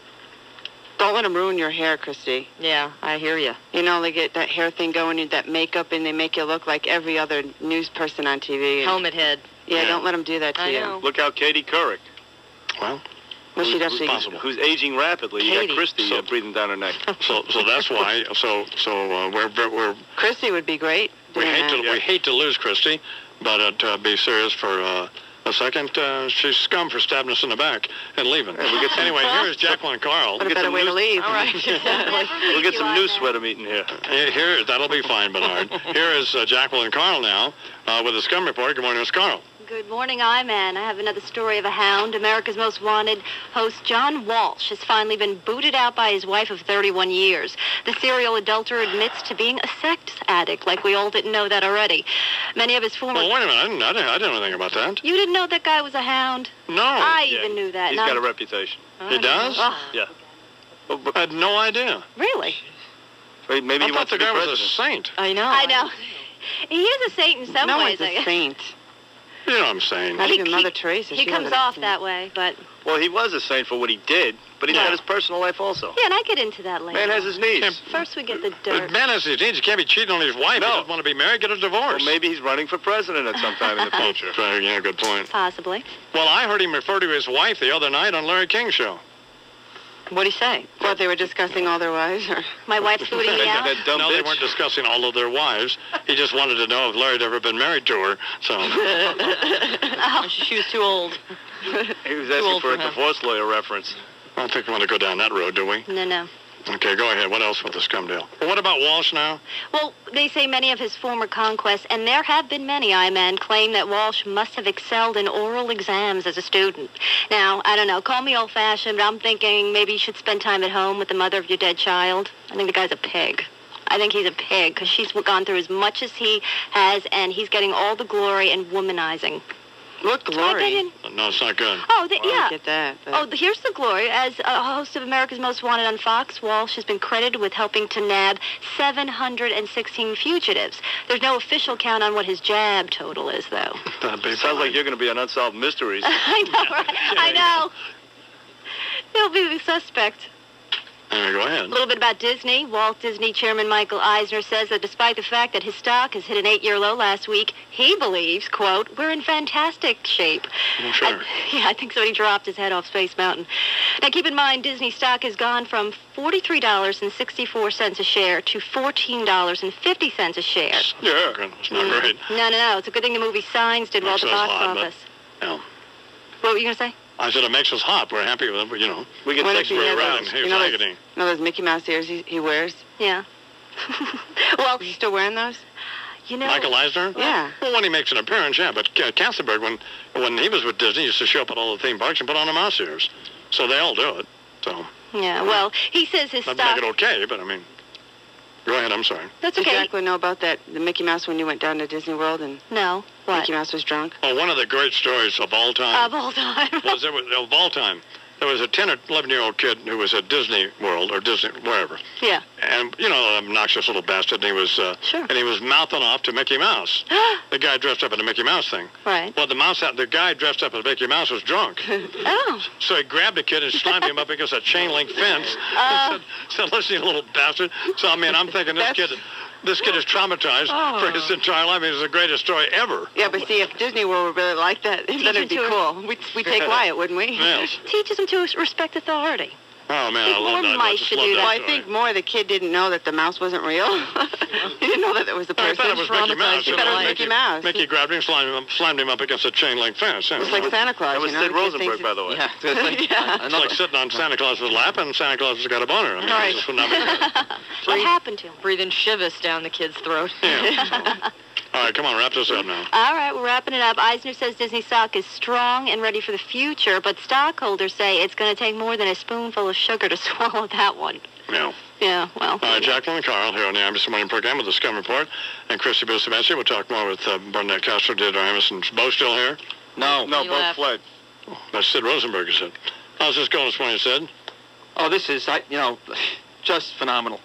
Don't let them ruin your hair, Christy. Yeah, I hear you. You know, they get that hair thing going and that makeup, and they make you look like every other news person on T V. And, Helmet head. yeah, Yeah. don't let them do that to I you. know. Look out, Katie Couric. Well, Well, she'd who's actually. possible. Who's aging rapidly. You Katie. got Christy So- uh, breathing down her neck. So so that's why. So so uh, we're we're Christy would be great. we doing hate to that. we hate to lose Christy, but uh, to be serious for uh, a second, uh, she's scum for stabbing us in the back and leaving. Hey, we get some- anyway, here is Jacqueline Carl. What a get better some way to news- leave. All right. We'll get some new sweater meeting here. Here, here- that'll be fine, Bernard. Here is uh, Jacqueline Carl now uh, with the Scum Report. Good morning, Miss Carl. Good morning, I-Man. I have another story of a hound. America's Most Wanted host John Walsh has finally been booted out by his wife of thirty-one years. The serial adulterer admits to being a sex addict, like we all didn't know that already. Many of his former... Well, wait a minute. I didn't, I didn't, I didn't know anything about that. You didn't know that guy was a hound? No. I Yeah, even knew that. He's Now- got a reputation. He does? Oh, Yeah. I had no idea. really? Wait, maybe I he thought wants the to be guy was a president. saint. I know. I know. He is a saint in some No ways. one's I a guess. saint. You know what I'm saying. Not He- even he- Mother Teresa. He she comes wasn't a off saint. that way, but... Well, he was a saint for what he did, but he's Yeah. got his personal life also. Yeah, and I get into that later. Man has his needs. First we get the But dirt. man has his needs. He can't be cheating on his wife. No. He doesn't want to be married. Get a divorce. Well, maybe he's running for president at some time in the future. Uh, yeah, good point. Possibly. Well, I heard him refer to his wife the other night on Larry King's show. What'd he say? What, they were discussing all their wives? Or? My wife's booting me That, out. that dumb no, bitch. they weren't discussing all of their wives. He just wanted to know if Larry had ever been married to her. So, Oh, she was too old. He was Too asking old for a for him. divorce lawyer reference. I don't think we want to go down that road, do we? No, no. Okay, go ahead. What else with the scum deal? Well, what about Walsh now? Well, they say many of his former conquests, and there have been many, I-men, claim that Walsh must have excelled in oral exams as a student. Now, I don't know, call me old-fashioned, but I'm thinking maybe you should spend time at home with the mother of your dead child. I think the guy's a pig. I think he's a pig, because she's gone through as much as he has, and he's getting all the glory and womanizing. What glory? No, it's not good. Oh, the, Well, I yeah. get that, but- Oh, the, here's the glory. As a host of America's Most Wanted on Fox, Walsh has been credited with helping to nab seven hundred sixteen fugitives. There's no official count on what his jab total is, though. Sounds like you're going to be on Unsolved Mysteries. I know, right? I know. He'll be the suspect. Uh, go ahead. A little bit about Disney. Walt Disney Chairman Michael Eisner says that despite the fact that his stock has hit an eight-year low last week, he believes, quote, we're in fantastic shape. Oh, sure. I, yeah, I think so. He dropped his head off Space Mountain. Now, keep in mind, Disney stock has gone from forty-three dollars and sixty-four cents a share to fourteen dollars and fifty cents a share. Yeah, it's not Mm. great. No, no, no. It's a good thing the movie Signs did well at the Makes us box hot, but- office. Yeah. What were you going to say? I said it makes us hot. We're happy with it, but, you know. We get What sex if he for has around. those- He you was know, agony. those, you know those Mickey Mouse ears he, he wears? Yeah. Well, Is he still wearing those? You know, Michael Eisner? Yeah. Well, when he makes an appearance, yeah. But uh, Katzenberg, when when he was with Disney, used to show up at all the theme parks and put on the mouse ears. So they all do it. So yeah. Well, he says his that'd stock. make it okay, but I mean, go ahead. I'm sorry. That's Did okay. Jacqueline know about that, the Mickey Mouse when you went down to Disney World and No. What? Mickey Mouse was drunk? Oh, one of the great stories of all time Of all time. was there was of all time. There was a ten or eleven year old kid who was at Disney World or Disney wherever, Yeah. and you know, an obnoxious little bastard. And he was uh, Sure. and he was mouthing off to Mickey Mouse. The guy dressed up in the Mickey Mouse thing. Right. Well, the mouse, the guy dressed up as Mickey Mouse was drunk. Oh. So he grabbed the kid and slammed him up against a chain link fence. Uh. and said, said, listen, you little bastard. So, I mean, I'm thinking this kid, this kid is traumatized Oh. for his entire life. I mean, it's the greatest story ever. Yeah, but see, if Disney World were really like that, then it'd be him to- cool. We'd, we'd take Wyatt, wouldn't we? Yes. Teaches him to respect authority. Oh, man, I Think love more that. I mice just should love do that Well, I story. think more the kid didn't know that the mouse wasn't real. He didn't know that there was a I person. thought it was Mickey Mouse. He You thought it know, was Mickey Mouse. Mickey grabbed him, slammed him, up, slammed him up against a chain link fence. It was like Santa Claus. That was you know? Sid The kid Rosenberg, thinks by the way. Yeah. it's gonna think- Yeah. It's like sitting on Santa Claus's lap, and Santa Claus has got a boner. I mean, Right. it's just phenomenal. What happened to him? Breathing shivas down the kid's throat. Yeah. All right, come on, wrap this up now. All right, we're wrapping it up. Eisner says Disney stock is strong and ready for the future, but stockholders say it's going to take more than a spoonful of sugar to swallow that one. Yeah. Yeah, well. All right, Jacqueline and Carl here on the Imus Morning Program with the Scum Report. And Christy Bustamante. We'll talk more with uh, Bernadette Castro. Did Imus and Bo still here? No. No, He both left. fled. That's Sid Rosenberg, you said. How's this going this morning, Sid? Oh, this is, I, you know, just phenomenal.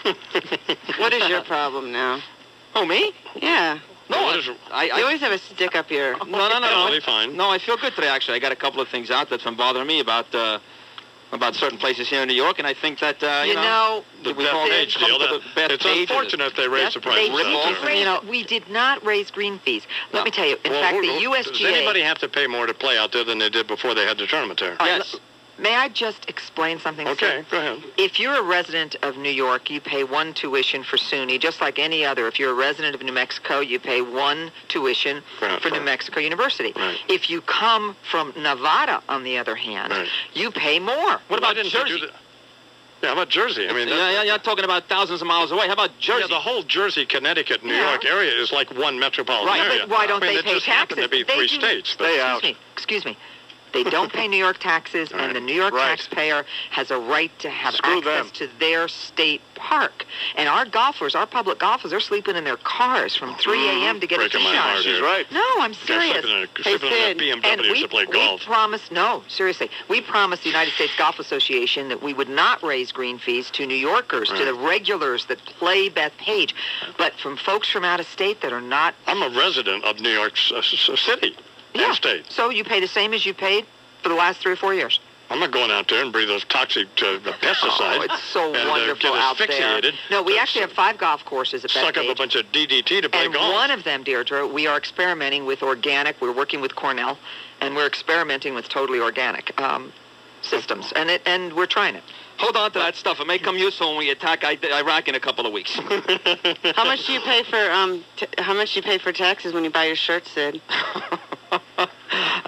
What is your problem now? Oh, me? Yeah. No, What I, is- I, You I always have a stick up your... no, no, no, no. Totally fine. No, I feel good today, actually. I got a couple of things out that's been bothering me about uh, about certain places here in New York, and I think that, uh, you, You know, The we've Beth all Page come deal. to That, the Beth it's Page unfortunate they raised the prices They out didn't there. raise, you know, we did not raise green fees. Let No. me tell you. In Well, fact, who- the who- U S G A. Does anybody have to pay more to play out there than they did before they had the tournament there? All right, Yes. l- May I just explain something? Okay, sir? go ahead. If you're a resident of New York, you pay one tuition for SUNY, just like any other. If you're a resident of New Mexico, you pay one tuition Right, for New right. Mexico University. Right. If you come from Nevada, on the other hand, Right. you pay more. What Why about didn't you Jersey? do that? Yeah, how about Jersey? I mean, yeah, that- yeah, you're talking about thousands of miles away. How about Jersey? Yeah, the whole Jersey, Connecticut, New Yeah. York area is like one metropolitan Right, area. but why don't I mean, they it pay just taxes? happen to be They three do- states. But excuse me. Excuse me. They don't pay New York taxes, Right. and the New York Right. taxpayer has a right to have Screw access them. to their state park. And our golfers, our public golfers, they're sleeping in their cars from three a.m. to get a Breaking tee my shot. heart She's here. right. No, I'm Guys serious. sleeping in a, Hey, sleeping in Sid, a B M and W we, to play we golf. promised, no, seriously, we promised the United States Golf Association that we would not raise green fees to New Yorkers, to Right. the regulars that play Bethpage. But from folks from out of state that are not... I'm a resident of New York S- S- City Yeah, and state. so you pay the same as you paid for the last three or four years. I'm not going out there and breathe those toxic uh, pesticides. Oh, it's so and, uh, wonderful get out there. asphyxiated. No, we to actually have five golf courses at suck up a Bethpage. bunch of D D T to play And golf. one of them, Deirdre, we are experimenting with organic. We're working with Cornell, and we're experimenting with totally organic um, systems, and it and we're trying it. Hold on to that stuff. It may come useful when we attack I- Iraq in a couple of weeks. How much do you pay for um? T- how much do you pay for taxes when you buy your shirts, Sid?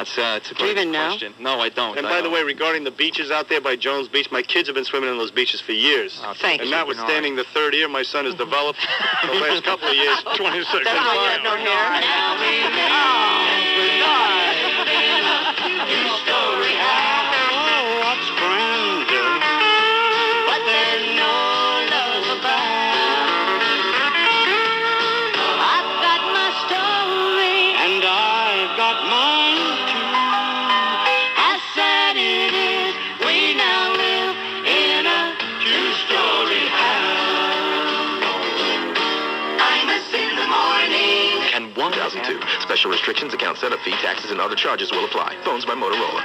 That's uh, it's a Do you great even know? question. No, I don't. And I by the don't. way, regarding the beaches out there by Jones Beach, my kids have been swimming in those beaches for years. Oh, Thank and you. notwithstanding the third year my son has developed the last couple of years, twenty-six That's and why you five. have no hair. one thousand two. Special restrictions, account setup fee, taxes, and other charges will apply. Phones by Motorola.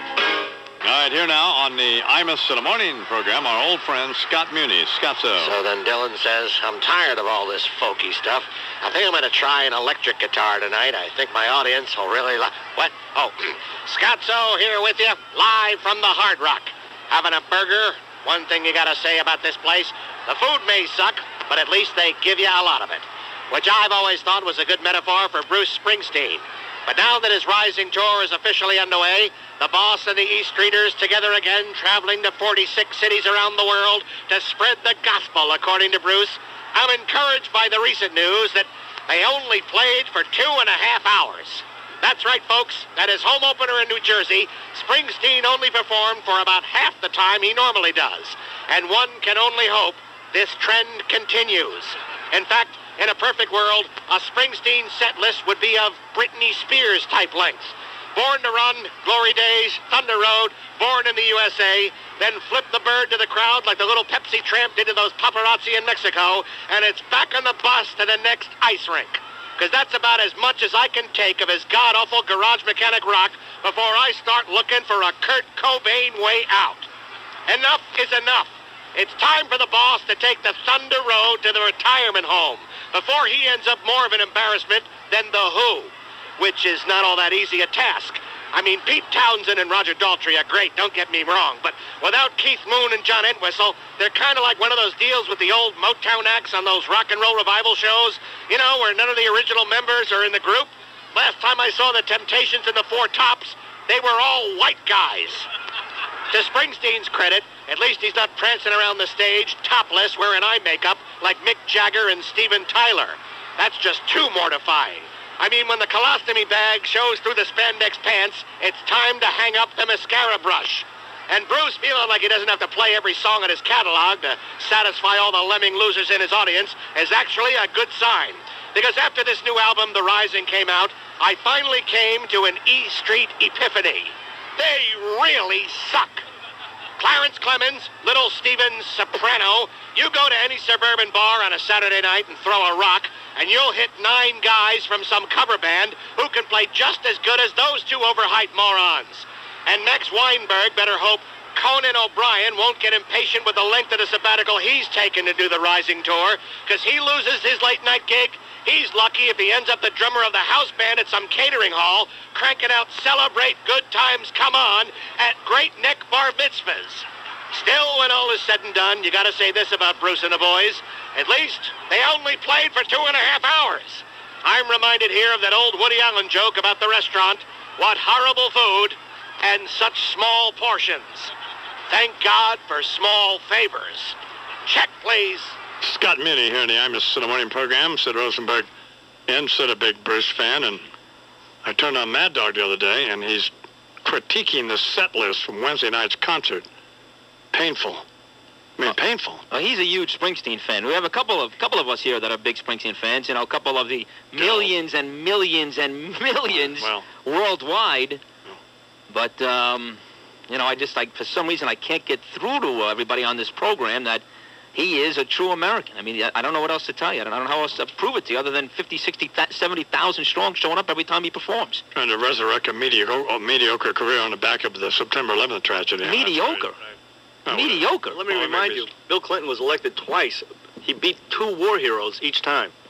All right, here now on the Imus in the Morning program, our old friend Scott Muni. Scotzo. So then Dylan says, I'm tired of all this folky stuff. I think I'm going to try an electric guitar tonight. I think my audience will really like... What? Oh, Scotzo here with you, live from the Hard Rock. Having a burger. One thing you got to say about this place, the food may suck, but at least they give you a lot of it, which I've always thought was a good metaphor for Bruce Springsteen. But now that his Rising Tour is officially underway, the boss and the East Streeters together again, traveling to forty-six cities around the world to spread the gospel, according to Bruce, I'm encouraged by the recent news that they only played for two and a half hours. That's right, folks. At his home opener in New Jersey, Springsteen only performed for about half the time he normally does. And one can only hope this trend continues. In fact, in a perfect world, a Springsteen set list would be of Britney Spears type lengths. Born to Run, Glory Days, Thunder Road, Born in the U S A, then flip the bird to the crowd like the little Pepsi tramp did to those paparazzi in Mexico, and it's back on the bus to the next ice rink. Because that's about as much as I can take of his god-awful garage mechanic rock before I start looking for a Kurt Cobain way out. Enough is enough. It's time for the boss to take the Thunder Road to the retirement home before he ends up more of an embarrassment than The Who, which is not all that easy a task. I mean, Pete Townsend and Roger Daltrey are great, don't get me wrong, but without Keith Moon and John Entwistle, they're kind of like one of those deals with the old Motown acts on those rock and roll revival shows, you know, where none of the original members are in the group. Last time I saw the Temptations and the Four Tops, they were all white guys. To Springsteen's credit, at least he's not prancing around the stage topless wearing eye makeup like Mick Jagger and Steven Tyler. That's just too mortifying. I mean, when the colostomy bag shows through the spandex pants, it's time to hang up the mascara brush. And Bruce, feeling like he doesn't have to play every song in his catalog to satisfy all the lemming losers in his audience, is actually a good sign. Because after this new album, The Rising, came out, I finally came to an E Street epiphany. They really suck. Clarence Clemens, Little Steven Soprano, you go to any suburban bar on a Saturday night and throw a rock, and you'll hit nine guys from some cover band who can play just as good as those two overhyped morons. And Max Weinberg better hope Conan O'Brien won't get impatient with the length of the sabbatical he's taken to do the Rising Tour, because he loses his late-night gig. He's lucky if he ends up the drummer of the house band at some catering hall, cranking out Celebrate Good Times Come On at Great Neck Bar Mitzvahs. Still, when all is said and done, you gotta say this about Bruce and the boys. At least, they only played for two and a half hours. I'm reminded here of that old Woody Allen joke about the restaurant. What horrible food and such small portions. Thank God for small favors. Check, please. Scott Muni here in the Imus in the Morning program. Sid Rosenberg in, Sid a big Bruce fan, and I turned on Mad Dog the other day, and he's critiquing the set list from Wednesday night's concert. Painful. I mean, painful. Well, he's a huge Springsteen fan. We have a couple of couple of us here that are big Springsteen fans. You know, a couple of the millions and millions and millions well. worldwide. But um, you know, I just like for some reason I can't get through to everybody on this program that he is a true American. I mean, I don't know what else to tell you. I don't know how else to prove it to you other than fifty, sixty, seventy thousand strong showing up every time he performs. Trying to resurrect a mediocre, a mediocre career on the back of the September eleventh tragedy. Mediocre. Right. Oh, mediocre. Let me well, remind maybe you, Bill Clinton was elected twice. He beat two war heroes each time.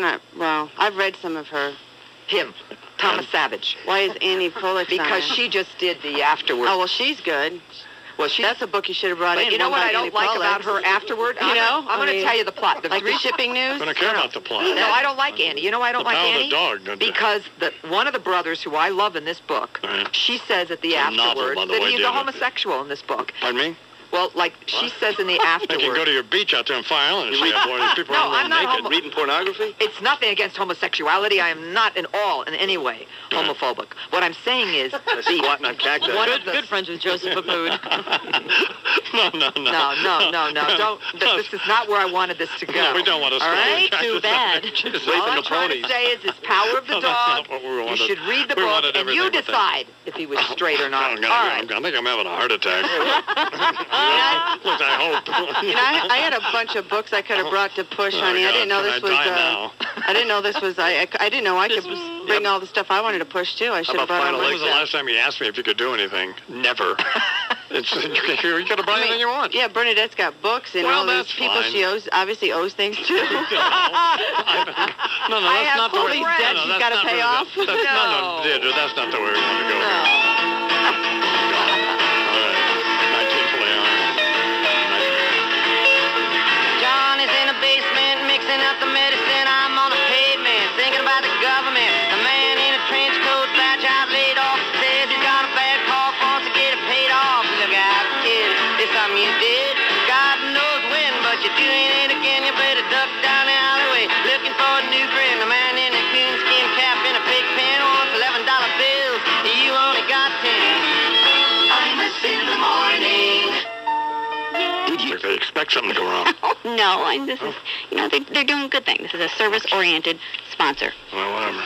I'm not, well, I've read some of her Him. Thomas Savage. Why is Annie Pollack on Because it? she just did the Afterward. Oh, well, she's good. Well, she, That's a book you should have brought but in. you know one what by I don't Annie like Pollack. about her Afterward? You I'm know? gonna, I'm I going to mean, tell you the plot. The like three the shipping news? I don't care about the plot. No, I don't like Annie. You know why I don't The like power of the Annie? dog, don't you? Because the, one of the brothers who I love in this book, Right. she says at the It's a novel, Afterward by the that way, he's David. a homosexual in this book. Pardon me? Well, like she says in the I Afterward. can go to your beach out there in Fire Island and see how boy, these people No, are I'm not naked. homo- Reading pornography? It's nothing against homosexuality. I am not at all in any way homophobic. What I'm saying is, squatting on cacti. One Good, of the, good friends with Joseph Abood. No, no, no. no, no, no, no. Don't. th- This is not where I wanted this to go. No, we don't want to All squat on right. cactus. Too bad. Just All raping I'm the trying ponies. to say is, this power of the No, that's dog. not what we You wanted. should read the We book, wanted and you everything with that. decide if he was straight or not. I'm gonna All go. right. I think I'm having a heart attack. Look, I hope. You know, I, I had a bunch of books I could have brought to push, Oh, honey. I God, didn't know can this I was. die Uh, now? I didn't know this was. I. I, I didn't know I could bring all the stuff I wanted to push too. I should have brought all When my was the stuff. last time you asked me if you could do anything? Never. It's, you could have brought anything you want. Yeah, Bernadette's got books and Well, all these that's people fine. she owes obviously owes things to. No, no, I that's have not the full way. friends No, no, she's that's gotta not pay really off. the- That's, no, no, Deirdre, that's not the way we're going to go. All right. nineteen fully armed. John is in the basement mixing up the medicine. I'm on the pavement thinking about the government. The man in a trench coat, badge out laid off, says he's got a bad cough, wants to get it paid off. Look out, kid, it's something you did. God knows when, but you're doing it again. You better duck down the alleyway looking for a new friend. The man in a coonskin cap and a pig pen wants eleven dollar bills. You only got ten. Imus in the morning. Like they expect something to go wrong. No, I, this is, you know, they, they're doing good things. This is a service-oriented sponsor. Well, whatever.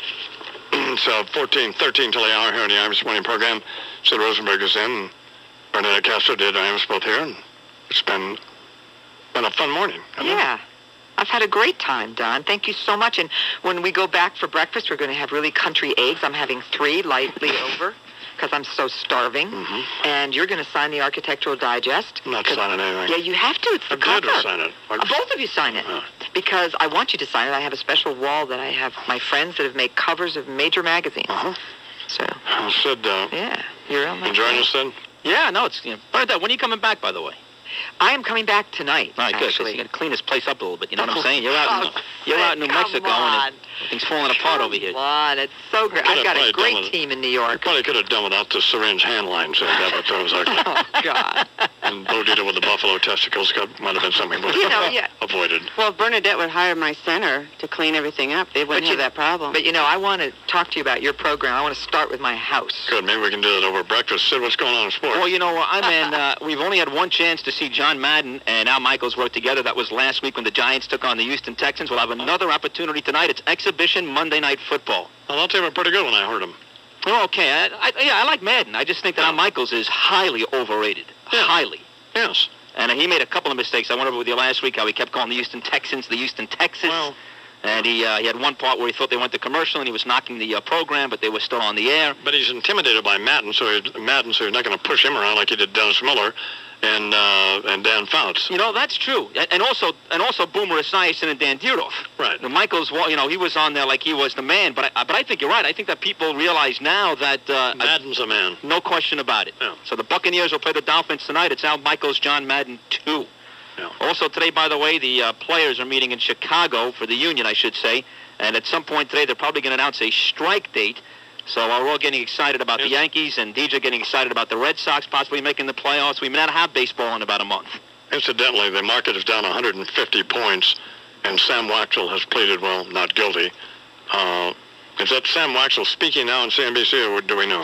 It's uh, fourteen, thirteen till the hour here in the Imus Morning program. Sid Rosenberg is in. And Bernadette Castro did. Imus both here. And it's been, been a fun morning. hasn't it? Yeah. I've had a great time, Don. Thank you so much. And when we go back for breakfast, we're going to have really country eggs. I'm having three lightly over because I'm so starving. Mm-hmm. And you're going to sign the Architectural Digest. I'm not signing anything. Yeah, you have to. It's the I'm glad cover. to sign it. Uh, Both of you sign it. Oh. Because I want you to sign it. I have a special wall that I have my friends that have made covers of major magazines. Uh-huh. So, Well, Sid, uh, yeah, you're on my enjoying this, Sid? Yeah, no, it's, you know, Bernadette, when are you coming back, by the way? I am coming back tonight, All right, good. 'cause actually. You got to clean this place up a little bit. You know what I'm saying? You're out, in, Oh, you're out in New come Mexico, on. and thing's falling apart over here. Come on, it's so great. Could I've got have a probably great done it. team in New You York. probably could have done without the syringe hand lines. That but that was ugly. Oh, God. And Bodita with the buffalo testicles got, might have been something we You know, yeah. avoided. Well, if Bernadette would hire my center to clean everything up, they wouldn't But have you- that problem. But, you know, I want to talk to you about your program. I want to start with my house. Good. Maybe we can do that over breakfast. Sid, what's going on in sports? Well, you know, I'm in. Uh, we've only had one chance to see John Madden and Al Michaels work together. That was last week when the Giants took on the Houston Texans. We'll have another opportunity tonight. It's exhibition Monday Night Football. I thought they were pretty good when I heard them. Oh, okay. I, I, yeah, I like Madden. I just think that Al Michaels is highly overrated. Yeah. Highly. Yes. And uh, he made a couple of mistakes. I went over with you last week how he kept calling the Houston Texans the Houston Texas. Well, And he uh, he had one part where he thought they went to commercial and he was knocking the uh, program, but they were still on the air. but he's intimidated by Madden, so he's, Madden, so he's not going to push him around like he did Dennis Miller and uh, and Dan Fouts. You know, that's true. A- And also and also Boomer Esiason and Dan Dierdorf. Right. The Michaels, well, you know, he was on there like he was the man. But I, but I think you're right. I think that people realize now that uh, Madden's a man. no question about it. Yeah. So the Buccaneers will play the Dolphins tonight. It's Al Michaels, John Madden two. Yeah. Also today, by the way, the uh, players are meeting in Chicago for the union, I should say. And at some point today, they're probably going to announce a strike date. So uh, we're all getting excited about the Yankees, and D J getting excited about the Red Sox possibly making the playoffs. We may not have baseball in about a month. Incidentally, the market is down one hundred fifty points, and Sam Waxel has pleaded, well, not guilty. Uh, is that Sam Waxel speaking now on C N B C, or do we know?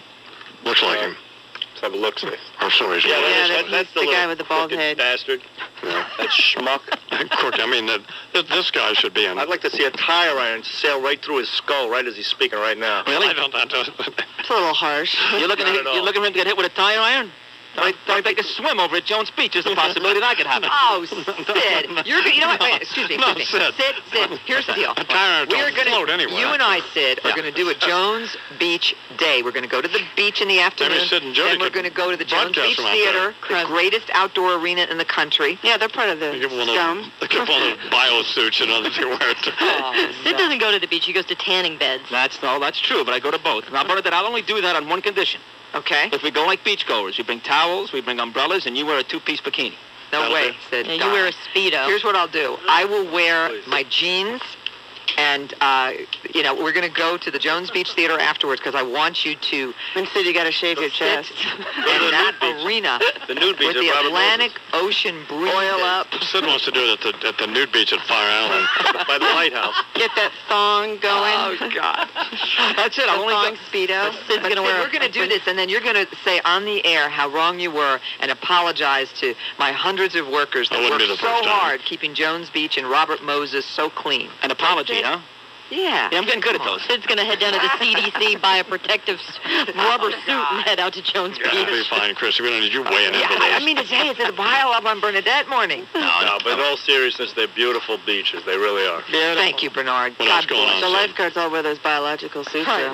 Looks like him. Let's have a look, see. I'm sorry. Yeah, Yeah, that, that- that's he's the, the guy little with the bald crooked head. bastard. Yeah. That schmuck. Crook, I mean, that, that, this guy should be in. I'd like to see a tire iron sail right through his skull right as he's speaking right now. Really? I don't, I don't, It's a little harsh. You're looking, Not to, at all. you're looking for him to get hit with a tire iron? I, I think a swim over at Jones Beach is a possibility that could happen. Oh, Sid, you're you know what? Wait, excuse me, No, excuse me. Sid. Sid, Sid. Here's the deal. A tire We're don't gonna, float anywhere. you and I, Sid, are Yeah. going to do a Jones Beach day. We're going to go to the beach in the afternoon. Sid and Jody then we're could going to go to the Jones broadcast Beach from out Theater, there. the greatest outdoor arena in the country. Yeah, they're part of the They give one of scum. those, they give one of those biosuits, you know, that you wear. To, Oh, Sid no. doesn't go to the beach. He goes to tanning beds. That's no, that's true, but I go to both. Now, Bernadette, I'll only do that on one condition. Okay. If we go like beachgoers, we bring towels, we bring umbrellas, and you wear a two-piece bikini. No That'll way, do. Sid. Yeah, you Don. wear a Speedo. Here's what I'll do. I will wear my jeans, and, uh, you know, we're going to go to the Jones Beach Theater afterwards because I want you to And Sid, you got to shave your sit chest. in that arena The nude beach with at the Robert Atlantic Ocean breezes. Oil up. Sid wants to do it at the, at the nude beach at Fire Island. by the lighthouse. Get that thong going. Oh, God. That's it. The I'll only thong go. Speedo. Sid's But gonna Sid, wear a- we're going to do this, and then you're going to say on the air how wrong you were and apologize to my hundreds of workers that That wouldn't worked be the so first time. hard keeping Jones Beach and Robert Moses so clean. An apology, huh? Yeah. Yeah, I'm getting good at those. Sid's going to head down to the C D C, buy a protective s- rubber suit, and head out to Jones Yeah, that'll be Beach. fine, Chris. We don't need you weighing in Yeah, for I I this. mean to say it's a pile up on Bernadette morning. No, No, but in all seriousness, they're beautiful beaches. They really are. Thank you, Bernard. What else God going bless. on? The lifeguards all wear those biological suits, though.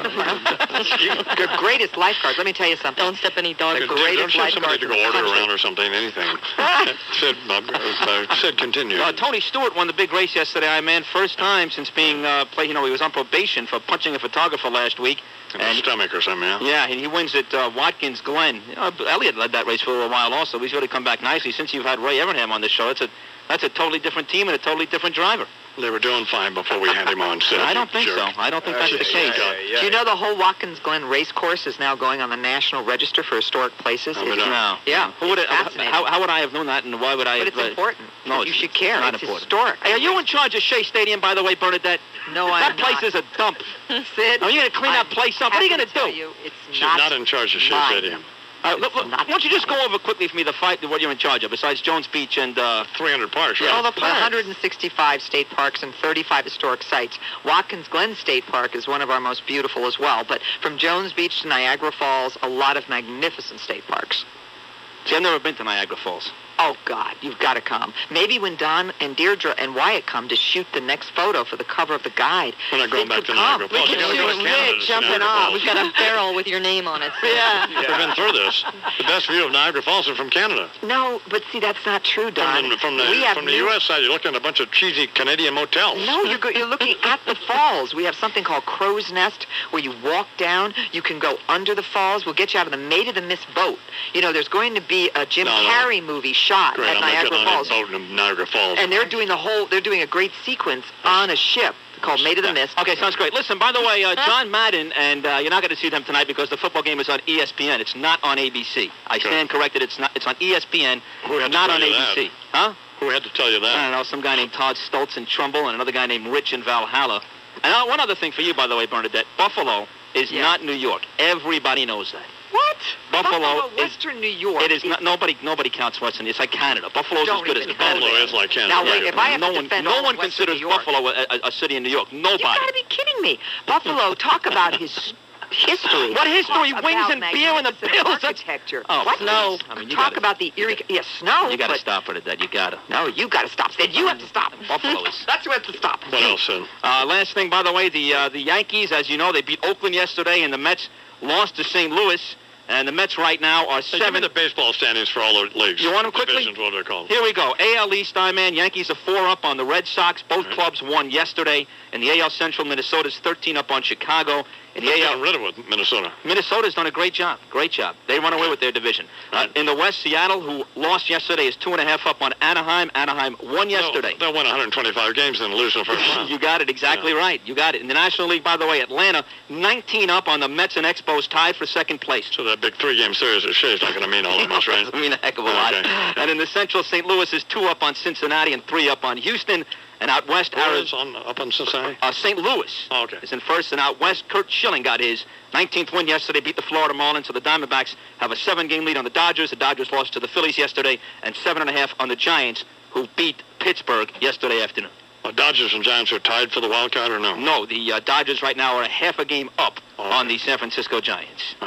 The greatest lifeguards. Let me tell you something. Don't step any dogs. The Don't greatest you have somebody lifeguards to in go the order country. around or something, anything. Sid, uh, uh, Sid, continue. Uh, Tony Stewart won the big race yesterday, I man. First time since being, uh, play, you know, he was on probation for punching a photographer last week. In the And stomach or something, yeah? yeah, and he wins at uh, Watkins Glen. You know, Elliott led that race for a while also. He's really come back nicely since you've had Ray Evernham on the show. That's a that's a totally different team and a totally different driver. They were doing fine before we had him on, Sid. I don't think Jerk. so. I don't think that's the case. Yeah, yeah. Do you know the whole Watkins Glen race course is now going on the National Register for Historic Places? Oh, we It's- don't. No. Yeah, Who would it's it, fascinating. how, how would I have known that, and why would I But have... it's uh, important. No, you it's should care. not It's important. historic. Hey, are you in charge of Shea Stadium, by the way, Bernadette? No, That I'm place not. is a dump. Sid, Are you going to clean that place up? What are you going to tell do? You, it's She's not, not in charge of Shea mine. Stadium. Uh, look, look, why don't you just go over quickly for me the fight, what you're in charge of, besides Jones Beach and... Uh, three hundred parks, right? Yeah, all the one hundred sixty-five state parks and thirty-five historic sites. Watkins Glen State Park is one of our most beautiful as well. But from Jones Beach to Niagara Falls, a lot of magnificent state parks. see, I've never been to Niagara Falls. Oh, God, you've got to come. Maybe when Don and Deirdre and Wyatt come to shoot the next photo for the cover of the guide. We're not going Sid back could to come. Niagara We Falls. could We're shoot going to Canada Rick to jumping Niagara off. Falls. We've got a barrel with your name on it. Yeah. We've been through this. The best view of Niagara Falls is from Canada. No, but see, that's not true, Don. From the, from the, we have from the new- U S side, you're looking at a bunch of cheesy Canadian motels. No, you're, go- you're looking at the falls. We have something called Crow's Nest where you walk down. You can go under the falls. We'll get you out of the Maid of the Mist boat. You know, there's going to be a Jim No, no. Carrey movie shot Great, at I'm not Niagara getting on Falls. any boat in Niagara Falls. And they're doing the whole, they're doing a great sequence on a ship called Maid of the Mist. Okay, sounds great. Listen, by the way, uh, John Madden, and uh, you're not going to see them tonight because the football game is on E S P N. It's not on A B C. I stand corrected. It's not. It's on E S P N, Who had to not tell on you A B C. that? Huh? Who had to tell you I that? don't know. Some guy named Todd Stoltz in Trumbull and another guy named Rich in Valhalla. And uh, one other thing for you, by the way, Bernadette. Buffalo is Yeah. not New York. Everybody knows that. What? Buffalo is- Western New York. It is not. Nobody. Nobody counts Western. It's like Canada. Buffalo's Don't as good as even Canada. Buffalo is like Canada. Now, wait, right. if I have no to one. defend No all one Western considers New York, Buffalo a, a, a city in New York. Nobody. You gotta be kidding me. Buffalo, talk about his history. What history? Talk Wings about and beer and the magnificent Bills. That's- Architecture. Oh, what? snow. I mean, you talk gotta- about the eerie. Yeah, snow. You got to but stop for that. You got to. No, you got to stop. Sid, you have to stop. Buffalo is. That's who has to stop. What else, Sid? Uh, last thing, by the way, the uh, the Yankees, as you know, they beat Oakland yesterday, and the Mets lost to Saint Louis. And the Mets right now are Hey, give me seven. the baseball standings for all the leagues. You want them quickly? Divisions, what they're called. Here we go. A L East, I man. Yankees are four up on the Red Sox. Both clubs won yesterday. In the A L Central, Minnesota's thirteen up on Chicago. In the They A got L, rid of it, Minnesota. Minnesota's done a great job. Great job. They run away with their division. Uh, in the West, Seattle, who lost yesterday, is two and a half up on Anaheim. Anaheim won yesterday. They'll, they'll win one hundred twenty-five games and lose in the first round. You got it exactly Yeah. right. You got it. In the National League, by the way, Atlanta, nineteen up on the Mets and Expos, tied for second place. So that big three-game series at Shea's not going to mean all that much, right? Doesn't mean a heck of a lot. Okay. And in the Central, Saint Louis is two up on Cincinnati and three up on Houston. And out west, Where Arizona. is on, up on Cincinnati? Uh, Saint Louis Oh, okay. is in first, and out west, Kurt Schilling got his nineteenth win yesterday, beat the Florida Marlins, so the Diamondbacks have a seven-game lead on the Dodgers. The Dodgers lost to the Phillies yesterday, and seven and a half on the Giants, who beat Pittsburgh yesterday afternoon. Well, Dodgers and Giants are tied for the wild card, or no? No, the uh, Dodgers right now are a half a game up Oh, on okay. the San Francisco Giants. All right.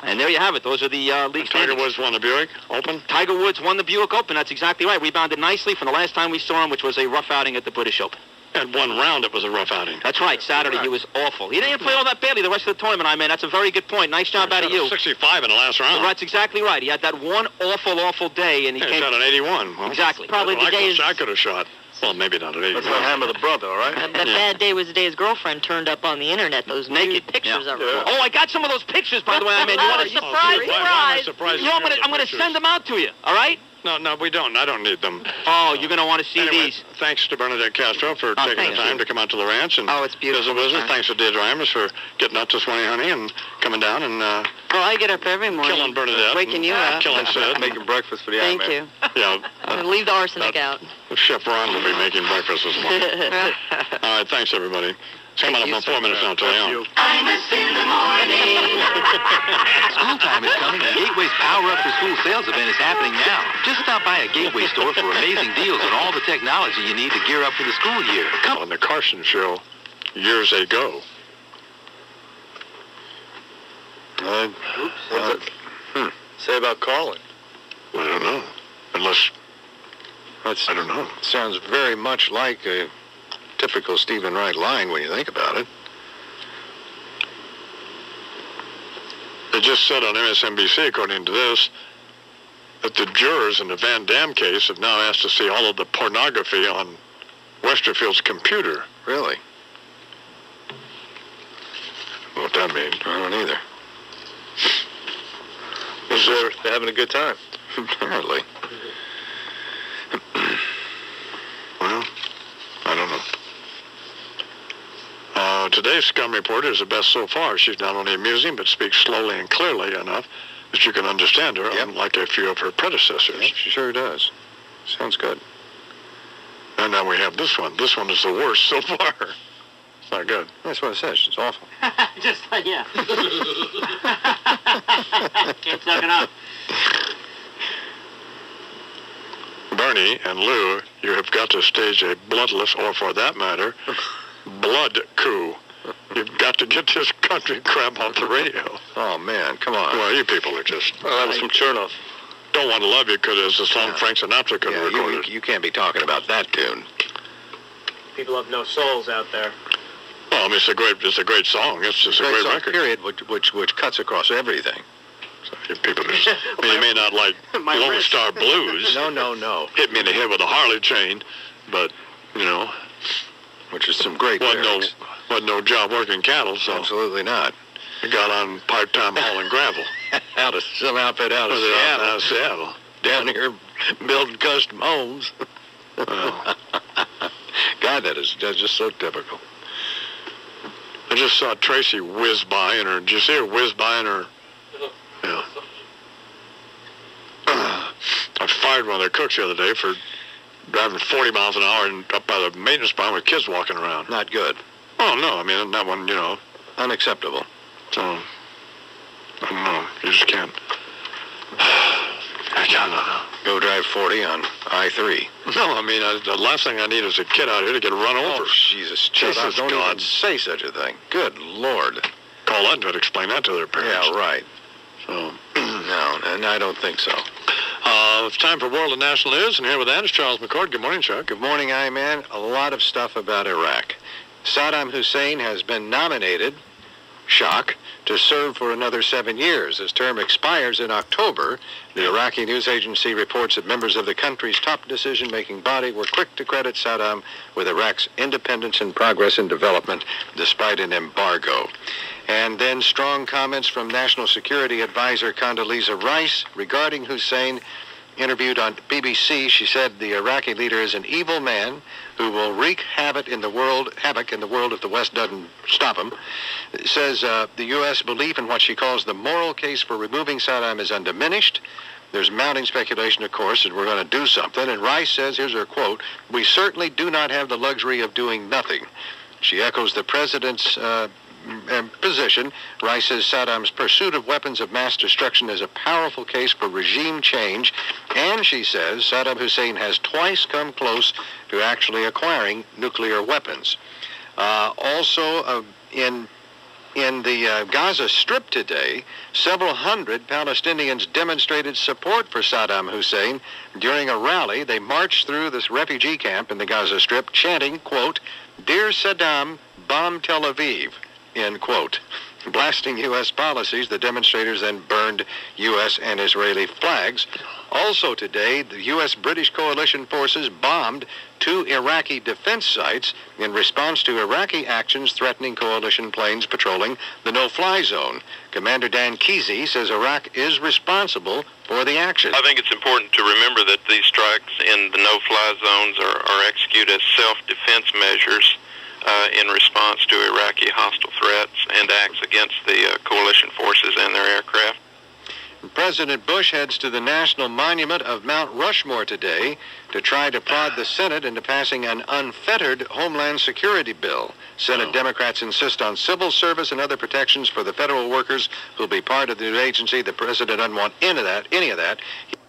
And there you have it. Those are the uh, league Tiger Woods won the Buick Open? Tiger Woods won the Buick Open. That's exactly right. Rebounded nicely from the last time we saw him, which was a rough outing at the British Open. At one round, it was a rough outing. That's right. Saturday, he was awful. He didn't play all that badly the rest of the tournament, I mean. That's a very good point. Nice job out of you. sixty-five in the last round. That's exactly right. He had that one awful, awful day, and he yeah, came... shot an eighty-one. Well, exactly. Probably the day I could have shot. Well, maybe not an eighty-one. That's the hammer of the brother, all right? That, that yeah. bad day was the day his girlfriend turned up on the internet. Those naked pictures yeah. of her. Yeah. Oh, I got some of those pictures, by the way. I mean, you want to surprise? surprise? Why, why am I surprised? You know, I'm going to I'm going to send them out to you. All right? No, no, we don't. I don't need them. Oh, you're going to want to see anyway, these. Thanks to Bernadette Castro for oh, taking the time you. to come out to the ranch and oh, it's beautiful. visit with us. Thanks to Deirdre Imus for getting up this morning, honey, and coming down and uh, well, I get up every morning. Killing Bernadette. Waking you up. Killing Sid. Making breakfast for the Thank man. you. Yeah. Uh, leave the arsenic out. Chef Ron will be making breakfast this morning. All right, thanks, everybody. It's coming up in four minutes now, till you. Imus in the morning. School time is coming, and Gateway's Power Up for School sales event is happening now. Just stop by a Gateway store for amazing deals on all the technology you need to gear up for the school year. Come on the Carson Show years ago. Uh, Oops. Uh, hmm. Say about Carlin. I don't know. Unless, That's, I don't know. Sounds very much like a typical Stephen Wright line when you think about it. They just said on M S N B C, according to this, that the jurors in the Van Dam case have now asked to see all of the pornography on Westerfield's computer. Really? What that mean? I don't either. Is there, they're having a good time. Apparently. Well, I don't know. Uh, today's Scum Reporter is the best so far. She's not only amusing, but speaks slowly and clearly enough that you can understand her, yep. unlike a few of her predecessors. Yep, she sure does. Sounds good. And now we have this one. This one is the worst so far. It's not good. That's what it says. It's awful. Just, yeah. Can't suck it up. Bernie and Lou, you have got to stage a bloodless, or for that matter, blood coup. You've got to get this country crap off the radio. Oh, man, come on. Well, you people are just... Oh, that was from Chernoff. Don't Want to Love You could as a song yeah. Frank Sinatra could have yeah, recorded. You, you can't be talking about that tune. People have no souls out there. Well, I mean, it's a great, it's a great song. It's just great a great song, record. Period, which, which, which cuts across everything. So you people just... I mean, you may not like Lone wrist. Star Blues. No, no, no. Hit me in the head with a Harley chain, but, you know... Which is some great wasn't lyrics. no, wasn't no job working cattle, so... Absolutely not. You got on part-time hauling gravel. out of some outfit out of Seattle. Out of Seattle. Down here building custom homes. Well. God, that is that's just so typical. I just saw Tracy whiz by in her... Did you see her whiz by in her... Yeah. I fired one of their cooks the other day for driving forty miles an hour and up by the maintenance barn with kids walking around. Not good. Oh, no. I mean, that one, you know... Unacceptable. So, I don't know. You just can't... I can't know. Go drive forty on I three. No, I mean, I, the last thing I need is a kid out here to get run over. Oh, Jesus. Jesus, don't God. even say such a thing. Good Lord. Call that and try to explain that to their parents. Yeah, right. So, no, and I don't think so. Uh, it's time for World and National News, and here with that is Charles McCord. Good morning, Chuck. Good morning, I-Man. A lot of stuff about Iraq. Saddam Hussein has been nominated, shock, to serve for another seven years. His term expires in October. The Iraqi news agency reports that members of the country's top decision-making body were quick to credit Saddam with Iraq's independence and progress in development despite an embargo. And then strong comments from National Security Advisor Condoleezza Rice regarding Hussein. Interviewed on B B C, she said the Iraqi leader is an evil man who will wreak havoc in the world, havoc in the world if the West doesn't stop him. It says uh, the U S belief in what she calls the moral case for removing Saddam is undiminished. There's mounting speculation, of course, that we're going to do something. And Rice says, here's her quote, "We certainly do not have the luxury of doing nothing." She echoes the president's uh, position. Rice says Saddam's pursuit of weapons of mass destruction is a powerful case for regime change, and she says Saddam Hussein has twice come close to actually acquiring nuclear weapons. Uh, also, uh, in In the uh, Gaza Strip today, several hundred Palestinians demonstrated support for Saddam Hussein. During a rally, they marched through this refugee camp in the Gaza Strip, chanting, quote, "Dear Saddam, bomb Tel Aviv," end quote. Blasting U S policies, the demonstrators then burned U S and Israeli flags. Also today, the U S-British coalition forces bombed two Iraqi defense sites in response to Iraqi actions threatening coalition planes patrolling the no-fly zone. Commander Dan Kesey says Iraq is responsible for the action. I think it's important to remember that these strikes in the no-fly zones are, are executed as self-defense measures uh, in response to Iraqi hostile threats and acts against the uh, coalition forces and their aircraft. President Bush heads to the National Monument of Mount Rushmore today to try to prod the Senate into passing an unfettered Homeland Security bill. Senate Democrats insist on civil service and other protections for the federal workers who will be part of the agency. The president doesn't want any of that. Any of that.